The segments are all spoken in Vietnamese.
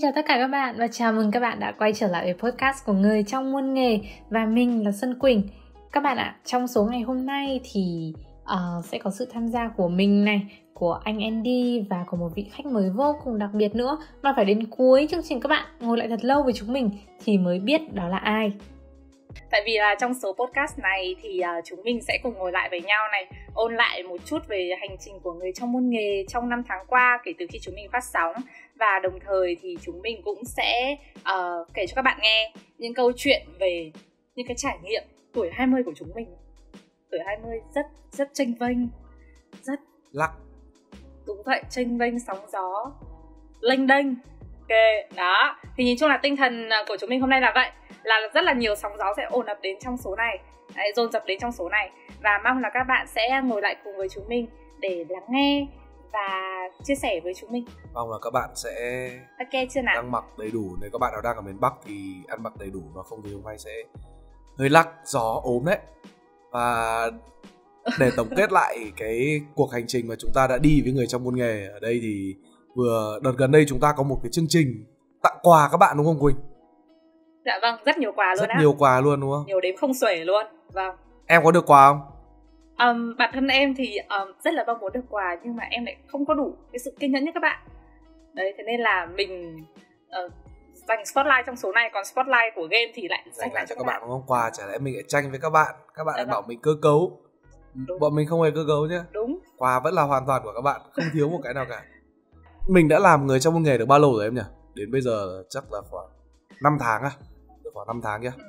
chào tất cả các bạn và chào mừng các bạn đã quay trở lại với podcast của Người Trong Muôn Nghề. Và mình là Xuân Quỳnh. Các bạn ạ, trong số ngày hôm nay thì sẽ có sự tham gia của mình này, của anh Andy và của một vị khách mới vô cùng đặc biệt nữa. Mà phải đến cuối chương trình các bạn ngồi lại thật lâu với chúng mình thì mới biết đó là ai. Tại vì là trong số podcast này thì chúng mình sẽ cùng ngồi lại với nhau này, ôn lại một chút về hành trình của Người Trong Muôn Nghề trong 5 tháng qua kể từ khi chúng mình phát sóng. Và đồng thời thì chúng mình cũng sẽ kể cho các bạn nghe những câu chuyện về những cái trải nghiệm tuổi 20 của chúng mình. Tuổi 20 rất chênh vênh, rất lắc. Đúng vậy, chênh vênh sóng gió, lênh đênh. Ok, đó. Thì nhìn chung là tinh thần của chúng mình hôm nay là vậy, là rất là nhiều sóng gió sẽ ồn ập đến trong số này, dồn dập đến trong số này. Và mong là các bạn sẽ ngồi lại cùng với chúng mình để lắng nghe và chia sẻ với chúng mình. Mong là các bạn sẽ ok chưa nào? ăn mặc đầy đủ. Nếu các bạn nào đang ở miền Bắc thì ăn mặc đầy đủ, và không thì hôm nay sẽ hơi lắc, gió, ốm đấy. Và để tổng kết lại cái cuộc hành trình mà chúng ta đã đi với Người Trong Muôn Nghề, ở đây thì đợt gần đây chúng ta có một cái chương trình tặng quà các bạn, đúng không Quỳnh? Dạ vâng, rất nhiều quà luôn. Rất nhiều quà luôn đúng không? Nhiều đếm không xuể luôn. Vâng. Em có được quà không? Bản thân em thì rất là mong muốn được quà, nhưng mà em lại không có đủ cái sự kiên nhẫn như các bạn. Đấy, thế nên là mình dành spotlight trong số này, còn spotlight của game thì lại dành lại cho các bạn, đúng không? Quà chả lẽ mình lại tranh với các bạn. Các bạn lại bảo mình cơ cấu. Đúng. Bọn mình không hề cơ cấu nhá. Đúng. Quà vẫn là hoàn toàn của các bạn, không thiếu một cái nào cả. Mình đã làm Người Trong Muôn Nghề được bao lâu rồi em nhỉ? Đến bây giờ chắc là khoảng 5 tháng à? Được khoảng 5 tháng nhá.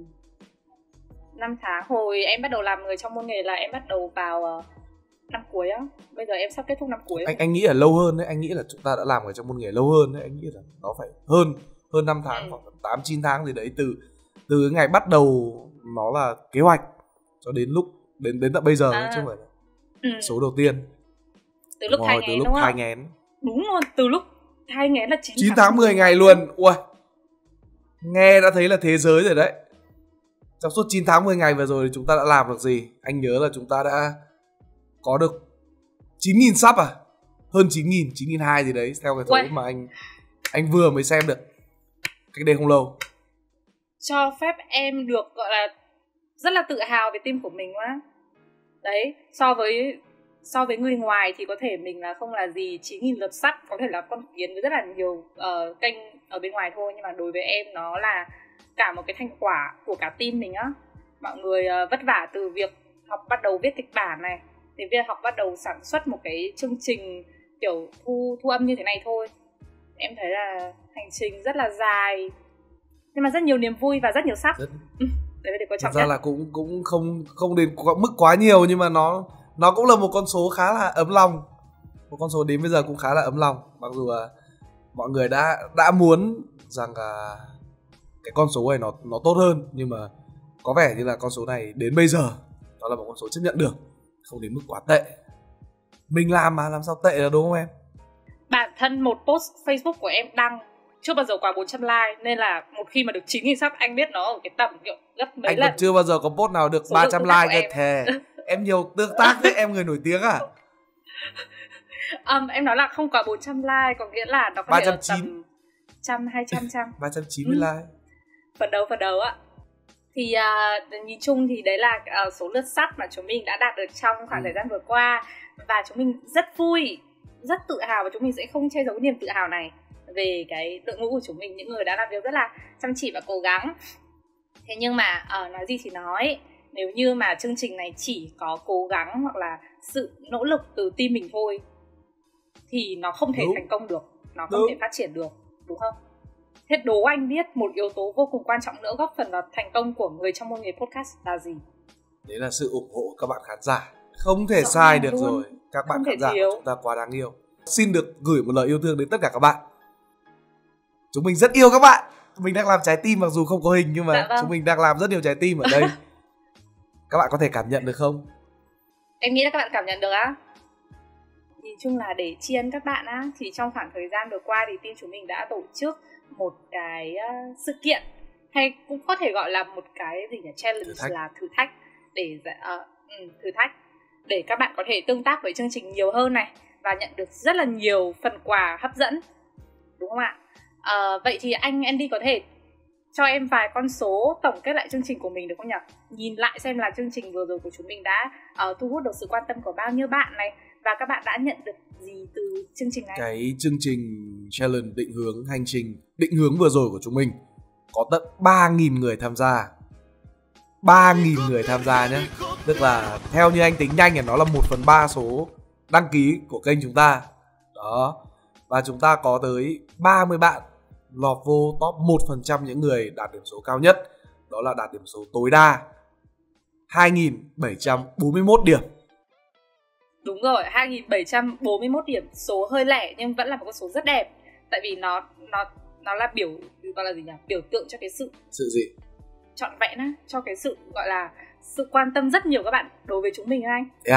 5 tháng. Hồi em bắt đầu làm Người Trong Muôn Nghề là em bắt đầu vào năm cuối á. Bây giờ em sắp kết thúc năm cuối. Anh nghĩ là lâu hơn đấy. Anh nghĩ là chúng ta đã làm Người Trong Muôn Nghề lâu hơn đấy. Anh nghĩ là nó phải hơn 5 tháng, khoảng 8-9 tháng gì đấy. Từ ngày bắt đầu nó là kế hoạch cho đến lúc đến tận bây giờ chứ không phải là số đầu tiên. Từ lúc thai nghén, đúng không? Thai nghén. Đúng luôn, từ lúc thai nghén là 9 tháng 10 ngày luôn. Ui, nghe đã thấy là thế giới rồi đấy. Trong suốt 9 tháng 10 ngày vừa rồi thì chúng ta đã làm được gì? Anh nhớ là chúng ta đã có được 9.000 sub à? Hơn 9.000, 9.200 gì đấy, theo cái số mà anh vừa mới xem được cách đây không lâu. Cho phép em được gọi là rất là tự hào về team của mình quá. Đấy, so với người ngoài thì có thể mình là không là gì, 9.000 lượt sub có thể là con kiến với rất là nhiều kênh ở bên ngoài thôi, nhưng mà đối với em nó là cả một cái thành quả của cả team mình á. Mọi người vất vả từ việc học bắt đầu viết kịch bản này, đến việc học bắt đầu sản xuất một cái chương trình kiểu thu âm như thế này thôi. Em thấy là hành trình rất là dài, nhưng mà rất nhiều niềm vui và rất nhiều sub. Đấy là điều quan trọng nhất. Thật ra là cũng không đến mức quá nhiều, nhưng mà nó cũng là một con số khá là ấm lòng. Một con số đến bây giờ cũng khá là ấm lòng. Mặc dù là mọi người đã muốn rằng là cái con số này nó tốt hơn, nhưng mà có vẻ như là con số này đến bây giờ nó là một con số chấp nhận được, không đến mức quá tệ. Mình làm mà làm sao tệ là, đúng không em? Bản thân một post Facebook của em đăng chưa bao giờ quá 400 like, nên là một khi mà được 9.000 sub anh biết nó ở cái tầm kiểu gấp mấy anh lần. Anh còn chưa bao giờ có post nào được 300 like cơ thề. Em nhiều tương tác với em, người nổi tiếng à? Em nói là không quá 400 like, có nghĩa là nó có thể ở tầm 100-200 trăm. 390 like. Phần đầu ạ. Thì nhìn chung thì đấy là số lượt sub mà chúng mình đã đạt được trong khoảng thời gian vừa qua. Và chúng mình rất vui, rất tự hào, và chúng mình sẽ không che giấu niềm tự hào này về cái đội ngũ của chúng mình, những người đã làm việc rất là chăm chỉ và cố gắng. Thế nhưng mà nói gì thì nói, nếu như mà chương trình này chỉ có cố gắng hoặc là sự nỗ lực từ team mình thôi thì nó không thể thành công được, nó không thể phát triển được, đúng không? Thế đố anh biết một yếu tố vô cùng quan trọng nữa góp phần vào thành công của Người Trong Muôn Nghề podcast là gì? Đấy là sự ủng hộ của các bạn khán giả. Không thể sai được luôn. Rồi. Các bạn khán giả của chúng ta quá đáng yêu. Xin được gửi một lời yêu thương đến tất cả các bạn. Chúng mình rất yêu các bạn. Mình đang làm trái tim mặc dù không có hình, nhưng mà chúng mình đang làm rất nhiều trái tim ở đây. Các bạn có thể cảm nhận được không? Em nghĩ là các bạn cảm nhận được á. Nhìn chung là để tri ân các bạn á, thì trong khoảng thời gian vừa qua thì team chúng mình đã tổ chức một cái sự kiện, hay cũng có thể gọi là một cái gì nhỉ, challenge, là thử thách để các bạn có thể tương tác với chương trình nhiều hơn này, và nhận được rất là nhiều phần quà hấp dẫn, đúng không ạ? Vậy thì anh Andy có thể cho em vài con số tổng kết lại chương trình của mình được không nhỉ? Nhìn lại xem là chương trình vừa rồi của chúng mình đã thu hút được sự quan tâm của bao nhiêu bạn này, và các bạn đã nhận được gì từ chương trình này? Cái chương trình challenge định hướng hành trình định hướng vừa rồi của chúng mình có tận 3.000 người tham gia. 3.000 người tham gia nhé. Tức là theo như anh tính nhanh thì nó là 1/3 số đăng ký của kênh chúng ta. Đó. Và chúng ta có tới 30 bạn lọt vô top 1% những người đạt điểm số cao nhất. Đó là đạt điểm số tối đa 2.741 điểm. Đúng rồi, 2.741 điểm. Số hơi lẻ nhưng vẫn là một con số rất đẹp. Tại vì nó là gọi là gì nhỉ? Biểu tượng cho cái sự gì? Trọn vẹn á, cho cái sự gọi là sự quan tâm rất nhiều các bạn đối với chúng mình anh. Yeah.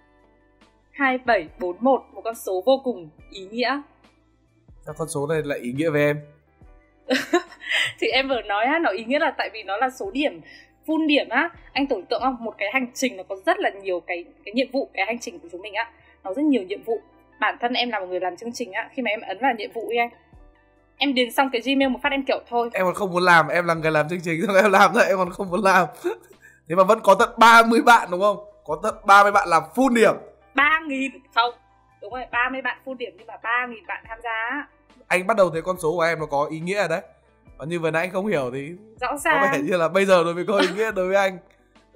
2741, một con số vô cùng ý nghĩa. Sao con số này lại ý nghĩa với em? Thì em vừa nói á, nó ý nghĩa là tại vì nó là số điểm, full điểm á. Anh tưởng tượng không, một cái hành trình nó có rất là nhiều cái nhiệm vụ. Cái hành trình của chúng mình á, nó rất nhiều nhiệm vụ. Bản thân em là một người làm chương trình á, khi mà em ấn vào nhiệm vụ đi anh, em điền xong cái Gmail một phát em kiểu thôi, em còn không muốn làm. Em là người làm chương trình xong em làm thôi, em còn không muốn làm. Thế mà vẫn có tận 30 bạn đúng không? Có tận 30 bạn làm full điểm. 3.000 không, đúng rồi, 30 bạn full điểm nhưng mà 3.000 bạn tham gia. Anh bắt đầu thấy con số của em nó có ý nghĩa rồi đấy. Còn như vừa nãy anh không hiểu thì rõ có ràng vẻ như là bây giờ nó mới có ý nghĩa đối với anh.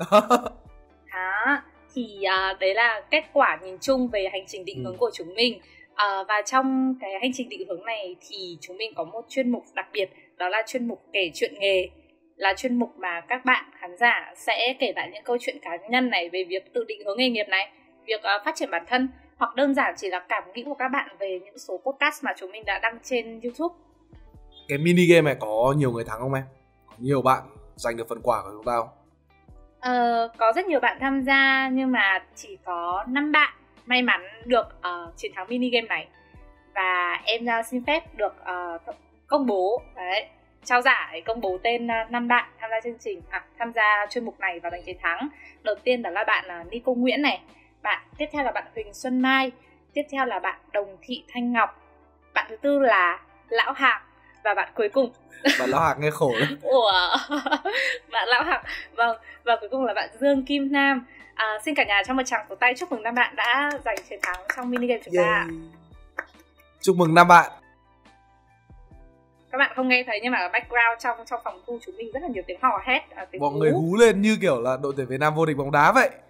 Đó, thì đấy là kết quả nhìn chung về hành trình định hướng của chúng mình. Và trong cái hành trình định hướng này thì chúng mình có một chuyên mục đặc biệt, đó là chuyên mục kể chuyện nghề. Là chuyên mục mà các bạn khán giả sẽ kể lại những câu chuyện cá nhân này về việc tự định hướng nghề nghiệp này, việc phát triển bản thân, hoặc đơn giản chỉ là cảm nghĩ của các bạn về những số podcast mà chúng mình đã đăng trên YouTube. Cái mini game này có nhiều người thắng không em? Có nhiều bạn giành được phần quà của chúng ta không? Có rất nhiều bạn tham gia nhưng mà chỉ có 5 bạn may mắn được chiến thắng mini game này. Và em xin phép được công bố đấy, trao giải, công bố tên 5 bạn tham gia chương trình, tham gia chuyên mục này và giành chiến thắng. Đầu tiên đó là bạn Nico Nguyễn này, bạn tiếp theo là bạn Huỳnh Xuân Mai, tiếp theo là bạn Đồng Thị Thanh Ngọc, bạn thứ tư là Lão Hạc, và bạn cuối cùng bạn Lão Hạc nghe khổ lắm. Bạn Lão Hạc, vâng, và cuối cùng là bạn Dương Kim Nam. Xin cả nhà cho một tràng vỗ tay chúc mừng 5 bạn đã giành chiến thắng trong mini game chúng ta. Chúc mừng 5 bạn. Các bạn không nghe thấy nhưng mà ở background trong phòng thu chúng mình rất là nhiều tiếng hò hét, tiếng mọi người hú lên như kiểu là đội tuyển Việt Nam vô địch bóng đá vậy.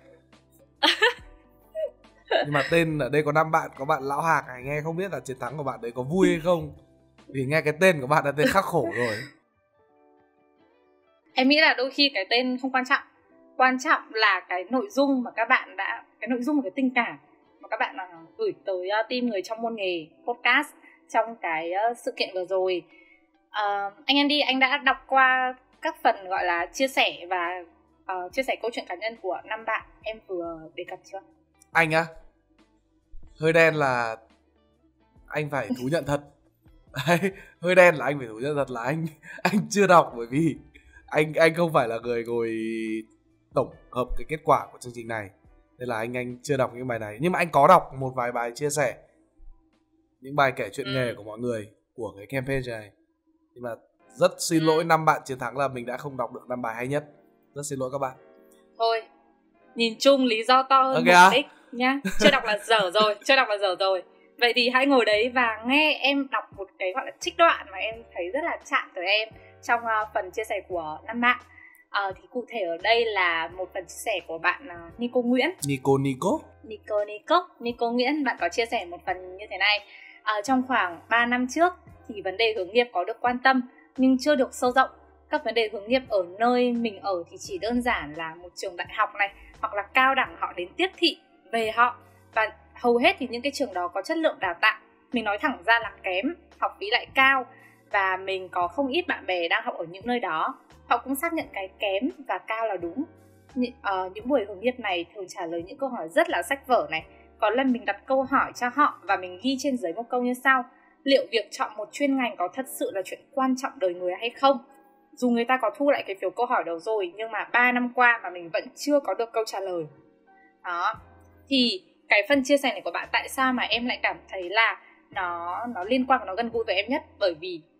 Nhưng mà tên ở đây có 5 bạn, có bạn Lão Hạc này, nghe không biết là chiến thắng của bạn đấy có vui hay không, vì nghe cái tên của bạn là tên khắc khổ rồi. Em nghĩ là đôi khi cái tên không quan trọng là cái nội dung mà các bạn cái nội dung và cái tình cảm mà các bạn gửi tới team người trong môn nghề podcast trong cái sự kiện vừa rồi. Anh Andy, anh đã đọc qua các phần gọi là chia sẻ và chia sẻ câu chuyện cá nhân của 5 bạn em vừa đề cập chưa? Anh á, hơi đen là anh phải thú nhận thật. Hơi đen là anh phải thú nhận thật là anh chưa đọc, bởi vì anh không phải là người ngồi tổng hợp cái kết quả của chương trình này, nên là anh chưa đọc những bài này. Nhưng mà anh có đọc một vài bài chia sẻ, những bài kể chuyện nghề của mọi người của cái campaign này. Nhưng mà rất xin lỗi 5 bạn chiến thắng là mình đã không đọc được 5 bài hay nhất. Rất xin lỗi các bạn. Thôi, nhìn chung lý do to hơn mục đích nhá. Chưa đọc là dở rồi. Vậy thì hãy ngồi đấy và nghe em đọc một cái gọi là trích đoạn mà em thấy rất là chạm tới em trong phần chia sẻ của 5 bạn. Thì cụ thể ở đây là một phần chia sẻ của bạn Nico Nguyễn. Nico Nguyễn, bạn có chia sẻ một phần như thế này. Trong khoảng 3 năm trước thì vấn đề hướng nghiệp có được quan tâm nhưng chưa được sâu rộng. Các vấn đề hướng nghiệp ở nơi mình ở thì chỉ đơn giản là một trường đại học này hoặc là cao đẳng họ đến tiếp thị về họ, và hầu hết thì những cái trường đó có chất lượng đào tạo, mình nói thẳng ra là kém, học phí lại cao, và mình có không ít bạn bè đang học ở những nơi đó. Họ cũng xác nhận cái kém và cao là đúng. Những buổi hướng nghiệp này thường trả lời những câu hỏi rất là sách vở này. Có lần mình đặt câu hỏi cho họ và mình ghi trên giấy một câu như sau: liệu việc chọn một chuyên ngành có thật sự là chuyện quan trọng đời người hay không? Dù người ta có thu lại cái phiếu câu hỏi đầu rồi, nhưng mà 3 năm qua mà mình vẫn chưa có được câu trả lời. Đó. Thì cái phần chia sẻ này của bạn, tại sao mà em lại cảm thấy là nó liên quan và nó gần gũi với em nhất? Bởi vì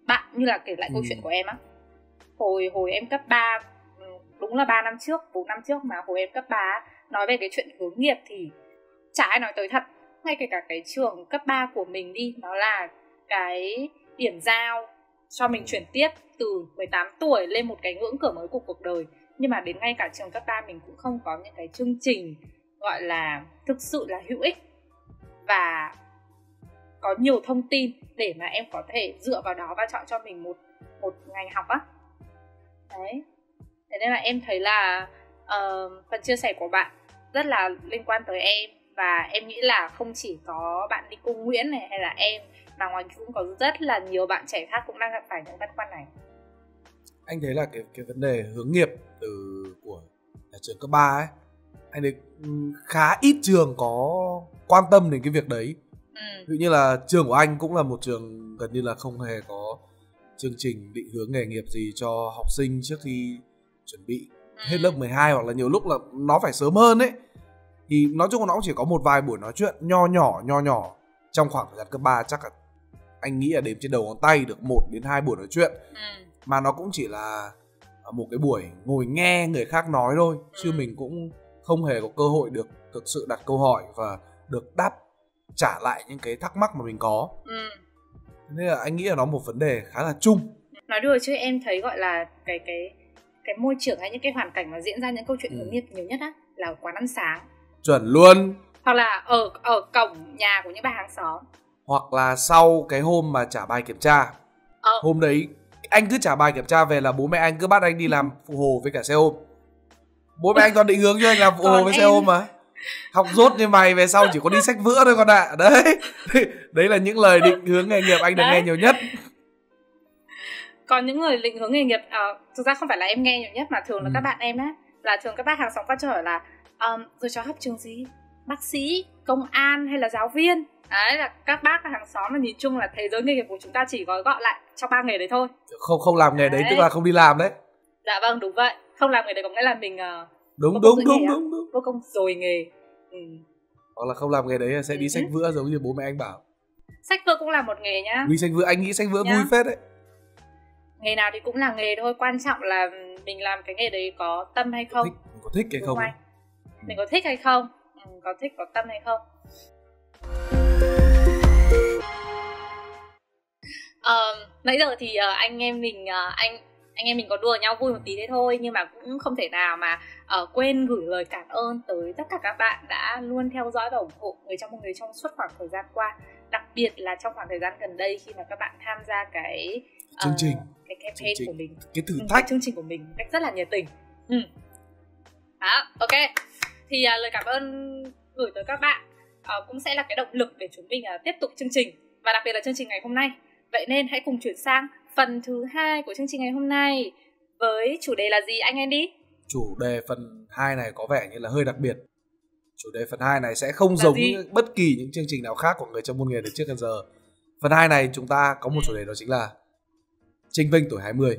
bạn như là kể lại câu chuyện của em á. Hồi em cấp 3, đúng là 3 năm trước, 4 năm trước mà hồi em cấp 3 nói về cái chuyện hướng nghiệp thì chả ai nói tới thật. Ngay kể cả cái trường cấp 3 của mình đi, nó là cái điểm giao cho mình chuyển tiếp từ 18 tuổi lên một cái ngưỡng cửa mới của cuộc đời. Nhưng mà đến ngay cả trường cấp 3 mình cũng không có những cái chương trình gọi là thực sự là hữu ích và có nhiều thông tin để mà em có thể dựa vào đó và chọn cho mình một ngành học á. Đấy. Thế nên là em thấy là phần chia sẻ của bạn rất là liên quan tới em. Và em nghĩ là không chỉ có bạn Đi Cung Nguyễn này hay là em, mà ngoài cũng có rất là nhiều bạn trẻ khác cũng đang gặp phải những băn khoăn này. Anh thấy là cái vấn đề hướng nghiệp của nhà trường cấp 3 ấy, anh thấy khá ít trường có quan tâm đến cái việc đấy. Ví dụ như là trường của anh cũng là một trường gần như là không hề có chương trình định hướng nghề nghiệp gì cho học sinh trước khi chuẩn bị hết lớp 12, hoặc là nhiều lúc là nó phải sớm hơn ấy. Thì nói chung là nó cũng chỉ có một vài buổi nói chuyện nho nhỏ trong khoảng thời gian cấp 3, chắc là anh nghĩ là đếm trên đầu ngón tay được 1 đến 2 buổi nói chuyện. Mà nó cũng chỉ là một cái buổi ngồi nghe người khác nói thôi, chứ mình cũng không hề có cơ hội được thực sự đặt câu hỏi và được đáp trả lại những cái thắc mắc mà mình có. Nên là anh nghĩ là nó một vấn đề khá là chung. Nói đùa chứ em thấy gọi là cái môi trường hay những cái hoàn cảnh mà diễn ra những câu chuyện hướng nghiệp nhiều nhất á là quán ăn sáng. Chuẩn luôn. Hoặc là ở cổng nhà của những bà hàng xóm. Hoặc là sau cái hôm mà trả bài kiểm tra. Hôm đấy anh cứ trả bài kiểm tra về là bố mẹ anh cứ bắt anh đi làm phụ hồ với cả xe ôm. Bố mẹ anh toàn định hướng cho anh làm phụ hồ với xe ôm mà. Học dốt như mày về sau chỉ có đi xách vữa thôi con ạ. Đấy là những lời định hướng nghề nghiệp anh được nghe nhiều nhất. Còn những người định hướng nghề nghiệp thực ra không phải là em nghe nhiều nhất, mà thường là các bạn em á, là thường các bác hàng xóm phát trở là rồi cháu học trường gì, bác sĩ, công an hay là giáo viên. Đấy là các bác hàng xóm, là nhìn chung là thế giới nghề nghiệp của chúng ta chỉ gói gọn lại trong 3 nghề đấy thôi. Không làm nghề đấy tức là không đi làm đấy. Dạ vâng, đúng vậy. Không làm nghề đấy có nghĩa là mình đúng vô công rồi nghề. Hoặc là không làm nghề đấy sẽ đi xách vữa giống như bố mẹ anh bảo. Xách vữa cũng là một nghề nhá. Đi xách vữa, anh nghĩ xách vữa vui phết đấy. Nghề nào thì cũng là nghề thôi, quan trọng là mình làm cái nghề đấy có tâm hay không. Mình có thích hay không? Mình có thích hay không? Có thích, có tâm hay không? Nãy giờ thì anh em mình có đùa nhau vui một tí thế thôi, nhưng mà cũng không thể nào mà quên gửi lời cảm ơn tới tất cả các bạn đã luôn theo dõi và ủng hộ Người Trong Một Người trong suốt khoảng thời gian qua, đặc biệt là trong khoảng thời gian gần đây khi mà các bạn tham gia cái chương trình, cái campaign của mình, cái thử thách, chương trình của mình một cách rất là nhiệt tình. Đó, ok. Thì lời cảm ơn gửi tới các bạn cũng sẽ là cái động lực để chúng mình tiếp tục chương trình, và đặc biệt là chương trình ngày hôm nay. Vậy nên hãy cùng chuyển sang phần thứ 2 của chương trình ngày hôm nay với chủ đề là gì anh Andy? Chủ đề phần 2 này có vẻ như là hơi đặc biệt. Chủ đề phần 2 này sẽ không giống như bất kỳ những chương trình nào khác của Người Trong Môn Nghề từ trước đến giờ. Phần 2 này chúng ta có một chủ đề, đó chính là chênh vênh tuổi 20.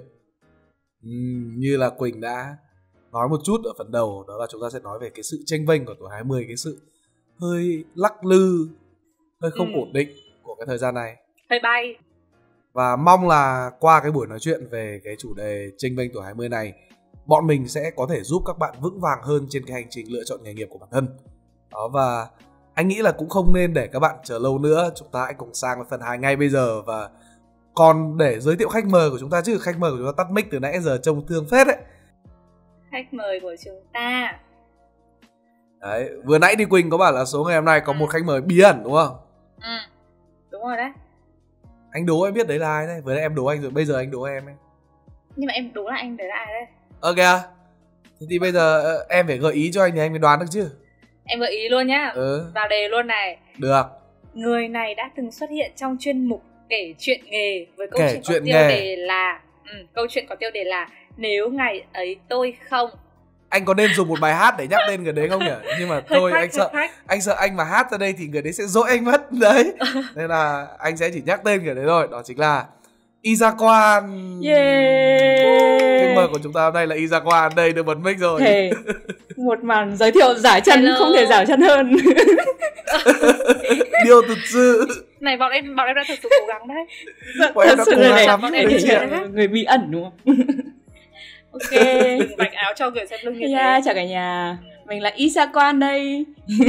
Như là Quỳnh đã nói một chút ở phần đầu, đó là chúng ta sẽ nói về cái sự chênh vênh của tuổi 20, cái sự hơi lắc lư, hơi không ổn định của cái thời gian này, hơi bay. Và mong là qua cái buổi nói chuyện về cái chủ đề chênh vênh tuổi 20 này, bọn mình sẽ có thể giúp các bạn vững vàng hơn trên cái hành trình lựa chọn nghề nghiệp của bản thân. Đó, và anh nghĩ là cũng không nên để các bạn chờ lâu nữa, chúng ta hãy cùng sang với phần 2 ngay bây giờ. Và còn để giới thiệu khách mời của chúng ta chứ, khách mời của chúng ta tắt mic từ nãy giờ trông thương phết đấy. Khách mời của chúng ta. Đấy, vừa nãy thì Quỳnh có bảo là số ngày hôm nay có một khách mời bí ẩn đúng không? Đúng rồi đấy. Anh đố em biết đấy là ai đấy, vừa nãy em đố anh rồi, bây giờ anh đố em ấy. Nhưng mà em đố là anh đấy là ai đấy? Kìa. Thế thì bây giờ em phải gợi ý cho anh thì anh mới đoán được chứ. Em gợi ý luôn nhá. Vào đề luôn này. Được. Người này đã từng xuất hiện trong chuyên mục kể chuyện nghề với câu chuyện có tiêu đề là câu chuyện có tiêu đề là Nếu Ngày Ấy Tôi Không. Anh có nên dùng một bài hát để nhắc tên người đấy không nhỉ? Nhưng mà thôi, anh sợ anh mà hát ra đây thì người đấy sẽ dỗi anh mất đấy. Nên là anh sẽ chỉ nhắc tên người đấy thôi. Đó chính là Izaquan. Khách mời của chúng ta hôm nay là Izaquan. Đây, được bật mic rồi. Một màn giới thiệu giải chân không thể giải chân hơn. yêu thật sự. Này bọn em đã thật sự cố gắng đấy. Bọn em đã cố gắng lắm bọn em đấy thể chị ạ. hiện Người bí ẩn đúng không? Ok. Đừng vạch áo cho người xem lưng như Yeah, thế. chào cả nhà. Mình là Isa Quan đây.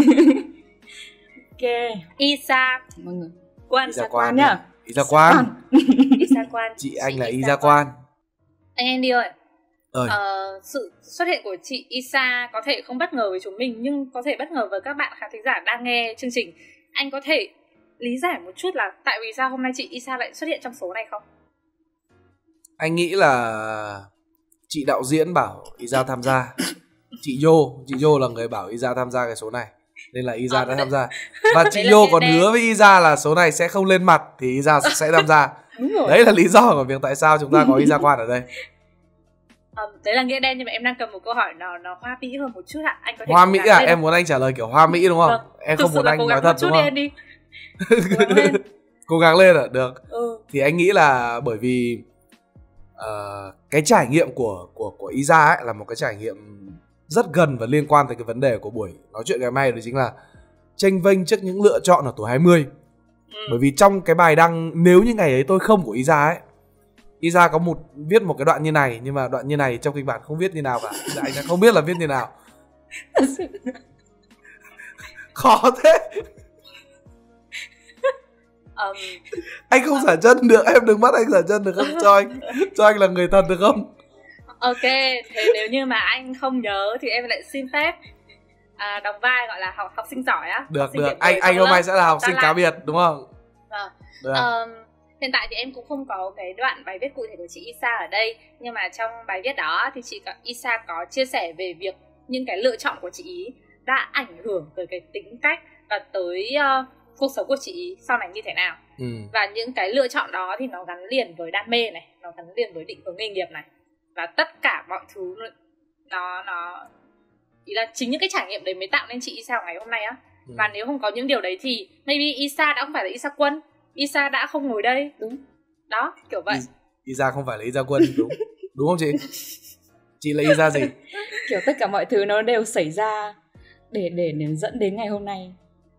Ok. Isa Mọi người. Quan. Isa Quan Quan nhá. nhá. Isa Quan. Isa Quan. Chị anh là Isa Quan. Anh Andy ơi, Ơi. sự xuất hiện của chị Isa có thể không bất ngờ với chúng mình, nhưng có thể bất ngờ với các bạn khán thính giả đang nghe chương trình. Anh có thể lý giải một chút là tại vì sao hôm nay chị Isa lại xuất hiện trong số này không? Anh nghĩ là chị đạo diễn bảo Isa tham gia. Chị Yo là người bảo Isa tham gia cái số này, nên là Isa đã tham gia. Và chị Yo còn hứa với Isa là số này sẽ không lên mặt thì Isa sẽ tham gia. Đúng rồi. Đấy là lý do của việc tại sao chúng ta có Isa Quan ở đây. Đấy là nghĩa đen, nhưng mà em đang cầm một câu hỏi nó hoa mỹ hơn một chút ạ. Anh có thể Hoa cố Mỹ gắng à? lên Em không? muốn anh trả lời kiểu Hoa Mỹ đúng không? Vâng. Em Thực không sự muốn là anh cố nói gắng thật một chút đúng đi không? Andy. Cố gắng lên. Cố gắng lên ạ, được. Ừ. Thì anh nghĩ là bởi vì cái trải nghiệm của Isa ấy là một cái trải nghiệm rất gần và liên quan tới cái vấn đề của buổi nói chuyện ngày hôm nay, đó chính là chênh vênh trước những lựa chọn ở tuổi 20. Bởi vì trong cái bài đăng Nếu Như Ngày Ấy Tôi Không của Isa ấy, Isa có viết một cái đoạn như này, nhưng mà đoạn như này trong kịch bản không viết như nào cả. Anh đã không biết là viết như nào. Khó thế. Anh không xả chân được, em đừng bắt anh xả chân được không? Cho anh là người thật được không? Ok, thế nếu như mà anh không nhớ thì em lại xin phép đóng vai gọi là học sinh giỏi á. Được. Điểm Anh hôm nay sẽ là học sinh cá biệt đúng không? Vâng. Được. Hiện tại thì em cũng không có cái đoạn bài viết cụ thể của chị Isa ở đây, nhưng mà trong bài viết đó thì Isa có chia sẻ về việc những cái lựa chọn của chị ý đã ảnh hưởng tới cái tính cách và tới cuộc sống của chị ý sau này như thế nào. Và những cái lựa chọn đó thì nó gắn liền với đam mê này, nó gắn liền với định hướng nghề nghiệp này, và tất cả mọi thứ nó ý là chính những cái trải nghiệm đấy mới tạo nên chị Isa ngày hôm nay á. Và nếu không có những điều đấy thì maybe Isa đã không phải là Isa Quân, Isa đã không ngồi đây. Đúng đó, kiểu vậy. Isa không phải là Isa Quân, đúng không chị? Chị là Isa gì? Kiểu tất cả mọi thứ nó đều xảy ra để dẫn đến ngày hôm nay.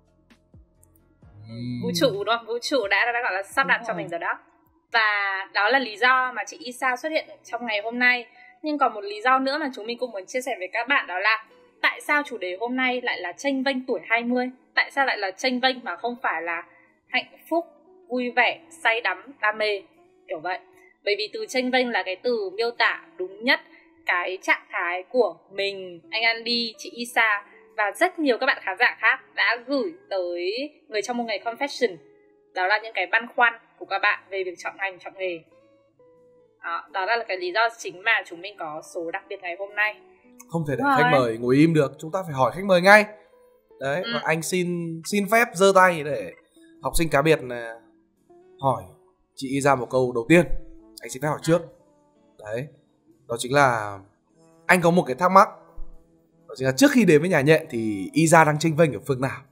Vũ trụ đúng không? Vũ trụ đã gọi là sắp đặt cho mình rồi đó. Và đó là lý do mà chị Isa xuất hiện trong ngày hôm nay. Nhưng còn một lý do nữa mà chúng mình cũng muốn chia sẻ với các bạn, đó là tại sao chủ đề hôm nay lại là chênh vênh tuổi 20? Tại sao lại là chênh vênh mà không phải là hạnh phúc, vui vẻ, say đắm, đam mê, kiểu vậy. Bởi vì từ chênh vênh là cái từ miêu tả đúng nhất cái trạng thái của mình, anh Andy, chị Isa và rất nhiều các bạn khán giả khác đã gửi tới Người Trong Một Ngày Confession. Đó là những cái băn khoăn của các bạn về việc chọn ngành, chọn nghề. Đó là cái lý do chính mà chúng mình có số đặc biệt ngày hôm nay. Không thể để khách mời ngồi im được, chúng ta phải hỏi khách mời ngay. Đấy, và anh xin phép giơ tay để học sinh cá biệt là hỏi chị Isa một câu đầu tiên. Anh xin phép hỏi trước. Đấy, đó chính là anh có một cái thắc mắc. Đó chính là trước khi đến với nhà nhện thì Isa đang chênh vênh ở phương nào?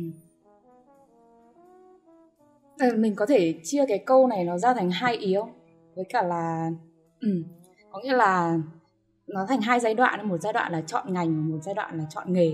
Mình có thể chia cái câu này nó ra thành hai ý không? Với cả là có nghĩa là nó thành hai giai đoạn. Một giai đoạn là chọn ngành và một giai đoạn là chọn nghề.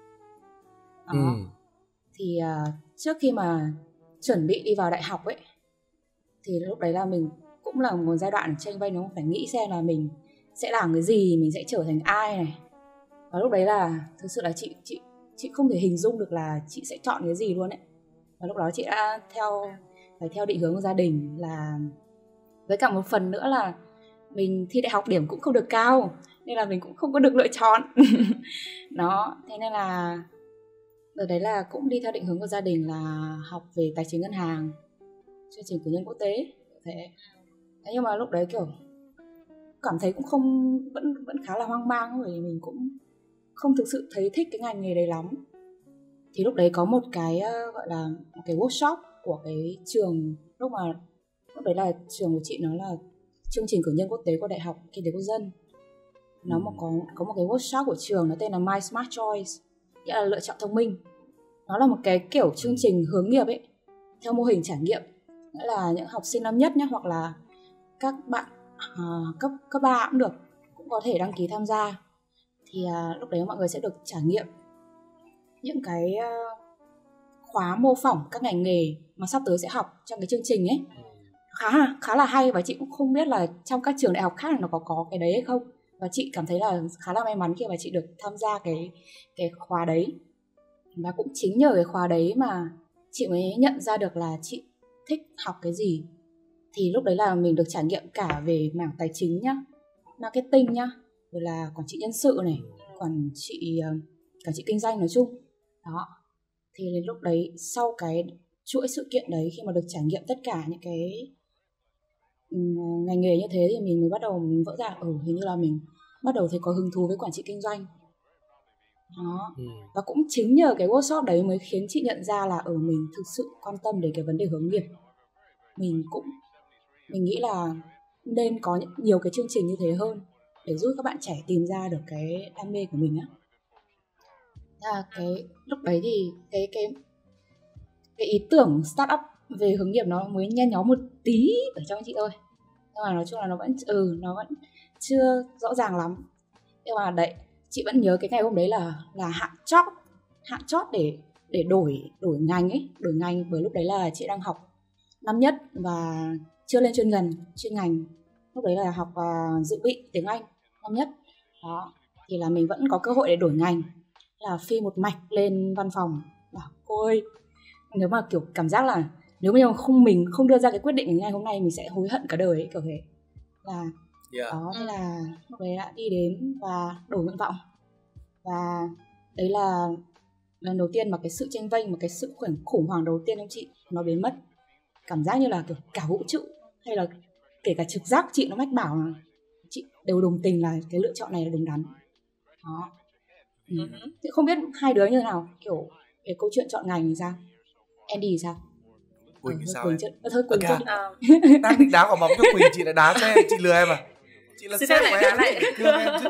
Thì trước khi mà chuẩn bị đi vào đại học ấy, thì lúc đấy là mình cũng là một giai đoạn chênh vênh, đúng không? Phải nghĩ xem là mình sẽ làm cái gì, mình sẽ trở thành ai này. Và lúc đấy là thực sự là chị không thể hình dung được là chị sẽ chọn cái gì luôn ấy. Và lúc đó chị đã phải theo định hướng của gia đình, là với cả một phần nữa là mình thi đại học điểm cũng không được cao, nên là mình cũng không có được lựa chọn. Đó, thế nên là ở đấy là cũng đi theo định hướng của gia đình là học về tài chính ngân hàng, chương trình cử nhân quốc tế. Thế nhưng mà lúc đấy kiểu cảm thấy cũng vẫn khá là hoang mang, bởi vì mình cũng không thực sự thấy thích cái ngành nghề đấy lắm. Thì lúc đấy có một cái gọi là một cái workshop của cái trường, lúc đấy là trường của chị, nó là chương trình cử nhân quốc tế của Đại học Kinh tế Quốc dân. Nó có một cái workshop của trường, nó tên là My Smart Choice, nghĩa là lựa chọn thông minh. Nó là một cái kiểu chương trình hướng nghiệp ấy, theo mô hình trải nghiệm, nghĩa là những học sinh năm nhất nhé, hoặc là các bạn cấp 3 cũng được, cũng có thể đăng ký tham gia. Thì lúc đấy mọi người sẽ được trải nghiệm những cái khóa mô phỏng các ngành nghề mà sắp tới sẽ học trong cái chương trình ấy, khá là hay, và chị cũng không biết là trong các trường đại học khác nó có cái đấy hay không, và chị cảm thấy là khá là may mắn khi mà chị được tham gia cái khóa đấy. Và cũng chính nhờ cái khóa đấy mà chị mới nhận ra được là chị thích học cái gì. Thì lúc đấy là mình được trải nghiệm cả về mảng tài chính nhá, marketing nhá, rồi là quản trị nhân sự này, quản trị kinh doanh nói chung. Đó. Thì đến lúc đấy, sau cái chuỗi sự kiện đấy, khi mà được trải nghiệm tất cả những cái ngành nghề như thế, thì mình mới bắt đầu vỡ ra hình như là mình bắt đầu thấy có hứng thú với quản trị kinh doanh. Đó. Và cũng chính nhờ cái workshop đấy mới khiến chị nhận ra là mình thực sự quan tâm đến cái vấn đề hướng nghiệp. Mình nghĩ là nên có nhiều cái chương trình như thế hơn để giúp các bạn trẻ tìm ra được cái đam mê của mình á. Cái lúc đấy thì cái ý tưởng startup về hướng nghiệp nó mới nhen nhóm một tí ở trong chị thôi, nhưng mà nói chung là nó vẫn chưa rõ ràng lắm. Nhưng mà đấy, chị vẫn nhớ cái ngày hôm đấy là hạn chót để đổi ngành ấy, đổi ngành, bởi lúc đấy là chị đang học năm nhất và chưa lên chuyên ngành. Lúc đấy là học dự bị tiếng Anh năm nhất. Đó, thì là mình vẫn có cơ hội để đổi ngành, là phi một mạch lên văn phòng. Bảo cô ơi, nếu mà kiểu cảm giác là nếu mà mình không đưa ra cái quyết định ngày hôm nay, mình sẽ hối hận cả đời ấy, kiểu thế. Là đó, thế là lúc đấy đã đi đến và đổi nguyện vọng. Và đấy là lần đầu tiên mà cái sự chênh vênh, mà cái sự khủng hoảng đầu tiên trong chị nó biến mất. Cảm giác như là kiểu cả vũ trụ hay là kể cả trực giác chị nó mách bảo là chị đều đồng tình là cái lựa chọn này là đúng đắn. Đó. Thì không biết hai đứa như thế nào, kiểu cái câu chuyện chọn ngành thì sao? Andy thì sao? Quỳnh thì sao? Quỳnh thôi Quỳnh chưa đang định đá quả bóng cho Quỳnh, chị lại đá cho em, chị lừa em à? Chị là sếp của em, lại cương em chứ.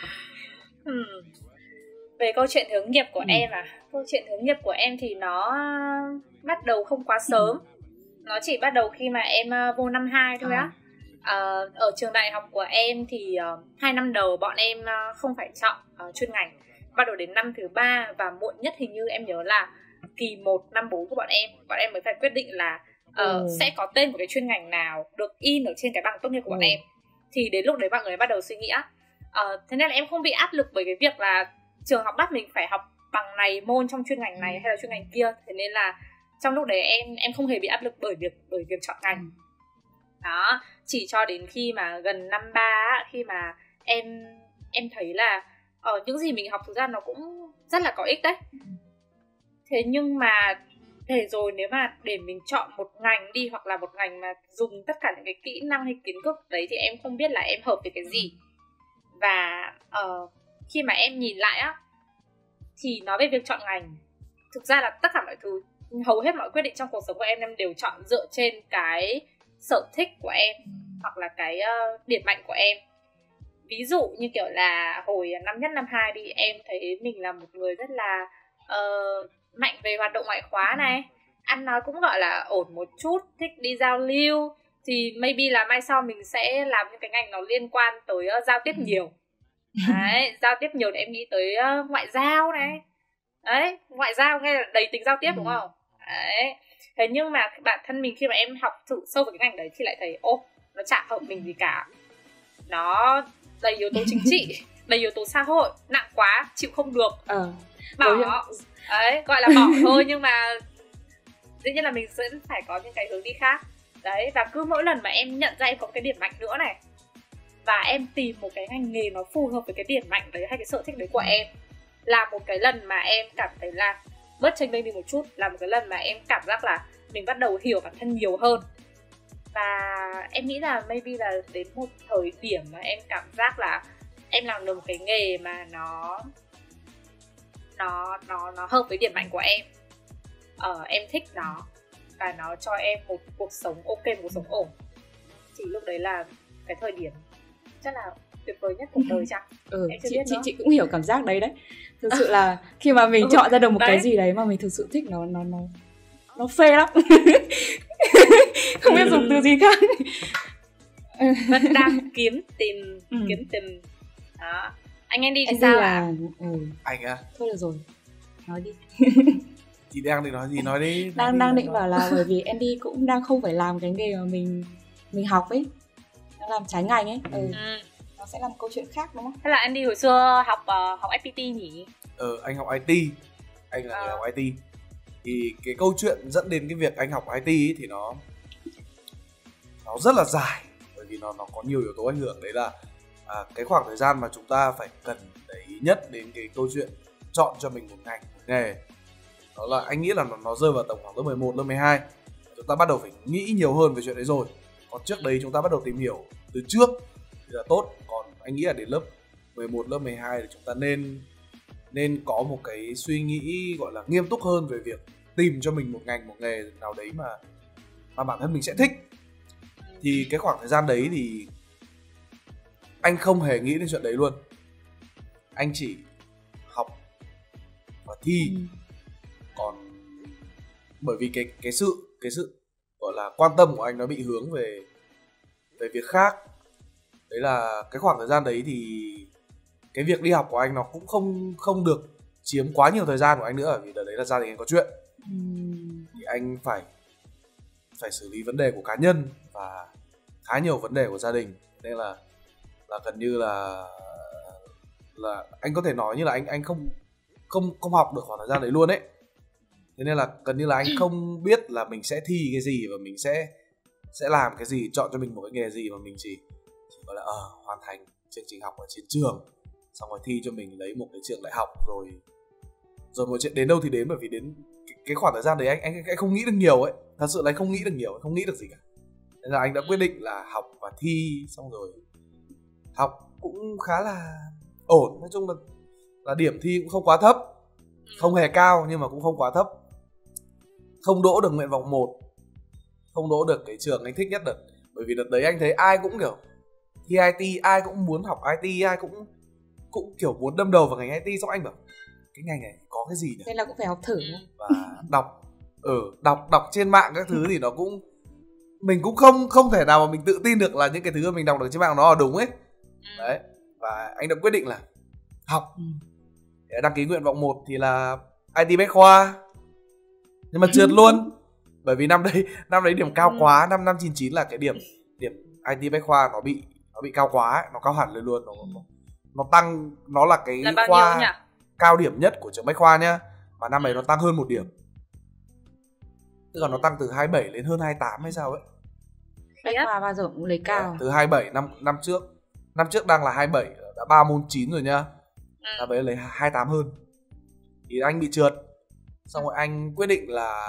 Về câu chuyện hướng nghiệp của em câu chuyện hướng nghiệp của em thì nó bắt đầu không quá sớm. Nó chỉ bắt đầu khi mà em vô năm 2 thôi á. Ở trường đại học của em thì 2 năm đầu bọn em không phải chọn chuyên ngành. Bắt đầu đến năm thứ 3 và muộn nhất hình như em nhớ là kỳ 1 năm 4 của bọn em mới phải quyết định là sẽ có tên của cái chuyên ngành nào được in ở trên cái bằng tốt nghiệp của bọn em. Thì đến lúc đấy mọi người bắt đầu suy nghĩ thế nên là em không bị áp lực bởi cái việc là trường học bắt mình phải học bằng này môn trong chuyên ngành này hay là chuyên ngành kia. Thế nên là trong lúc đấy em không hề bị áp lực bởi việc chọn ngành. Đó, chỉ cho đến khi mà gần năm 3 khi mà em thấy là những gì mình học thực ra nó cũng rất là có ích đấy. Thế nhưng mà để rồi nếu mà để mình chọn một ngành đi, hoặc là một ngành mà dùng tất cả những cái kỹ năng hay kiến thức đấy, thì em không biết là em hợp với cái gì. Và khi mà em nhìn lại thì nói về việc chọn ngành, thực ra là tất cả mọi thứ, hầu hết mọi quyết định trong cuộc sống của em đều chọn dựa trên cái sở thích của em hoặc là cái điểm mạnh của em. Ví dụ như kiểu là hồi năm nhất năm 2 đi, em thấy mình là một người rất là mạnh về hoạt động ngoại khóa này, ăn nói cũng gọi là ổn một chút, thích đi giao lưu, thì maybe là mai sau mình sẽ làm những cái ngành nó liên quan tới giao tiếp nhiều. Đấy, giao tiếp nhiều thì em nghĩ tới ngoại giao này. Đấy, ngoại giao nghe là đầy tính giao tiếp đúng không? Đấy. Thế nhưng mà bản thân mình khi mà em học thử sâu vào cái ngành đấy thì lại thấy nó chả hợp mình gì cả. Nó đầy yếu tố chính trị, đầy yếu tố xã hội, nặng quá, chịu không được. Bỏ. Đấy, gọi là bỏ thôi, nhưng mà dĩ nhiên là mình sẽ phải có những cái hướng đi khác. Đấy, và cứ mỗi lần mà em nhận ra em có cái điểm mạnh nữa này, và em tìm một cái ngành nghề nó phù hợp với cái điểm mạnh đấy hay cái sở thích đấy của em, là một cái lần mà em cảm thấy là bớt chênh vênh đi một chút, là một cái lần mà em cảm giác là mình bắt đầu hiểu bản thân nhiều hơn. Và em nghĩ là maybe là đến một thời điểm mà em cảm giác là em làm được một cái nghề mà nó hợp với điểm mạnh của em. Em thích nó và nó cho em một cuộc sống ok, một cuộc sống ổn, thì lúc đấy là cái thời điểm chắc là tuyệt vời nhất cuộc đời chăng? Chị cũng hiểu cảm giác đấy. Thực sự là khi mà mình chọn ra được một cái gì đấy mà mình thực sự thích, nó phê lắm. Không biết dùng từ gì khác. Vẫn đang kiếm tìm. Đó. Anh đi thì sao ạ? Anh Thôi được rồi, nói đi. Chị đang định nói gì nói đi. Đang định bảo là bởi vì Andy cũng đang không phải làm cái nghề mà mình học ấy, đang làm trái ngành ấy. Nó sẽ là một câu chuyện khác đúng không? Thế là Andy hồi xưa học FPT nhỉ? Anh học IT, anh là người học IT. Thì cái câu chuyện dẫn đến cái việc anh học IT ấy, thì nó rất là dài, bởi vì nó có nhiều yếu tố ảnh hưởng. Đấy là cái khoảng thời gian mà chúng ta phải cần để ý nhất đến cái câu chuyện chọn cho mình một ngành, một nghề. Đó là anh nghĩ là nó rơi vào tầm khoảng lớp 11, lớp 12. Chúng ta bắt đầu phải nghĩ nhiều hơn về chuyện đấy rồi. Còn trước đấy chúng ta bắt đầu tìm hiểu từ trước thì là tốt. Còn anh nghĩ là đến lớp 11, lớp 12 thì chúng ta nên có một cái suy nghĩ gọi là nghiêm túc hơn về việc tìm cho mình một ngành, một nghề nào đấy mà bản thân mình sẽ thích. Thì cái khoảng thời gian đấy thì anh không hề nghĩ đến chuyện đấy luôn. Anh chỉ học và thi. Còn bởi vì cái sự gọi là quan tâm của anh nó bị hướng về việc khác. Đấy là cái khoảng thời gian đấy thì cái việc đi học của anh nó cũng không được chiếm quá nhiều thời gian của anh nữa, vì đợt đấy là gia đình anh có chuyện. Thì anh phải xử lý vấn đề của cá nhân và khá nhiều vấn đề của gia đình, nên là gần như là anh có thể nói như là anh không học được khoảng thời gian đấy luôn ấy. Thế nên là gần như là anh không biết là mình sẽ thi cái gì và mình sẽ làm cái gì, chọn cho mình một cái nghề gì, mà mình chỉ gọi là hoàn thành chương trình học ở trên trường, xong rồi thi cho mình lấy một cái trường đại học, rồi mọi chuyện đến đâu thì đến. Bởi vì đến cái khoảng thời gian đấy anh không nghĩ được nhiều ấy, thật sự là anh không nghĩ được nhiều, không nghĩ được gì cả. Nên là anh đã quyết định là học và thi, xong rồi học cũng khá là ổn. Nói chung là điểm thi cũng không quá thấp, không hề cao nhưng mà cũng không quá thấp. Không đỗ được nguyện vọng 1, không đỗ được cái trường anh thích nhất đợt. Bởi vì đợt đấy anh thấy ai cũng kiểu thi IT, ai cũng muốn học IT, ai cũng kiểu muốn đâm đầu vào ngành IT. Xong anh bảo cái ngành này có cái gì nhỉ? Nên là cũng phải học thử. Và đọc trên mạng các thứ thì nó cũng, mình cũng không thể nào mà mình tự tin được là những cái thứ mà mình đọc được trên mạng nó là đúng ấy. Đấy, và anh đã quyết định là học. Để đăng ký nguyện vọng 1 thì là IT Bách Khoa, nhưng mà trượt luôn. Bởi vì năm đấy điểm cao quá. Năm 99 là cái điểm IT Bách Khoa nó bị cao quá ấy. Nó cao hẳn lên luôn. Nó tăng, nó là cái là khoa cao điểm nhất của trường Bách Khoa nhá. Mà năm ấy nó tăng hơn 1 điểm. Tức là nó tăng từ 27 lên hơn 28 hay sao ấy. Bách Khoa bao giờ cũng lấy cao. Từ 27 năm trước. Năm trước đang là 27, đã 3 môn 9 rồi nhá. Năm ấy lấy 28 hơn. Thì anh bị trượt. Xong rồi anh quyết định là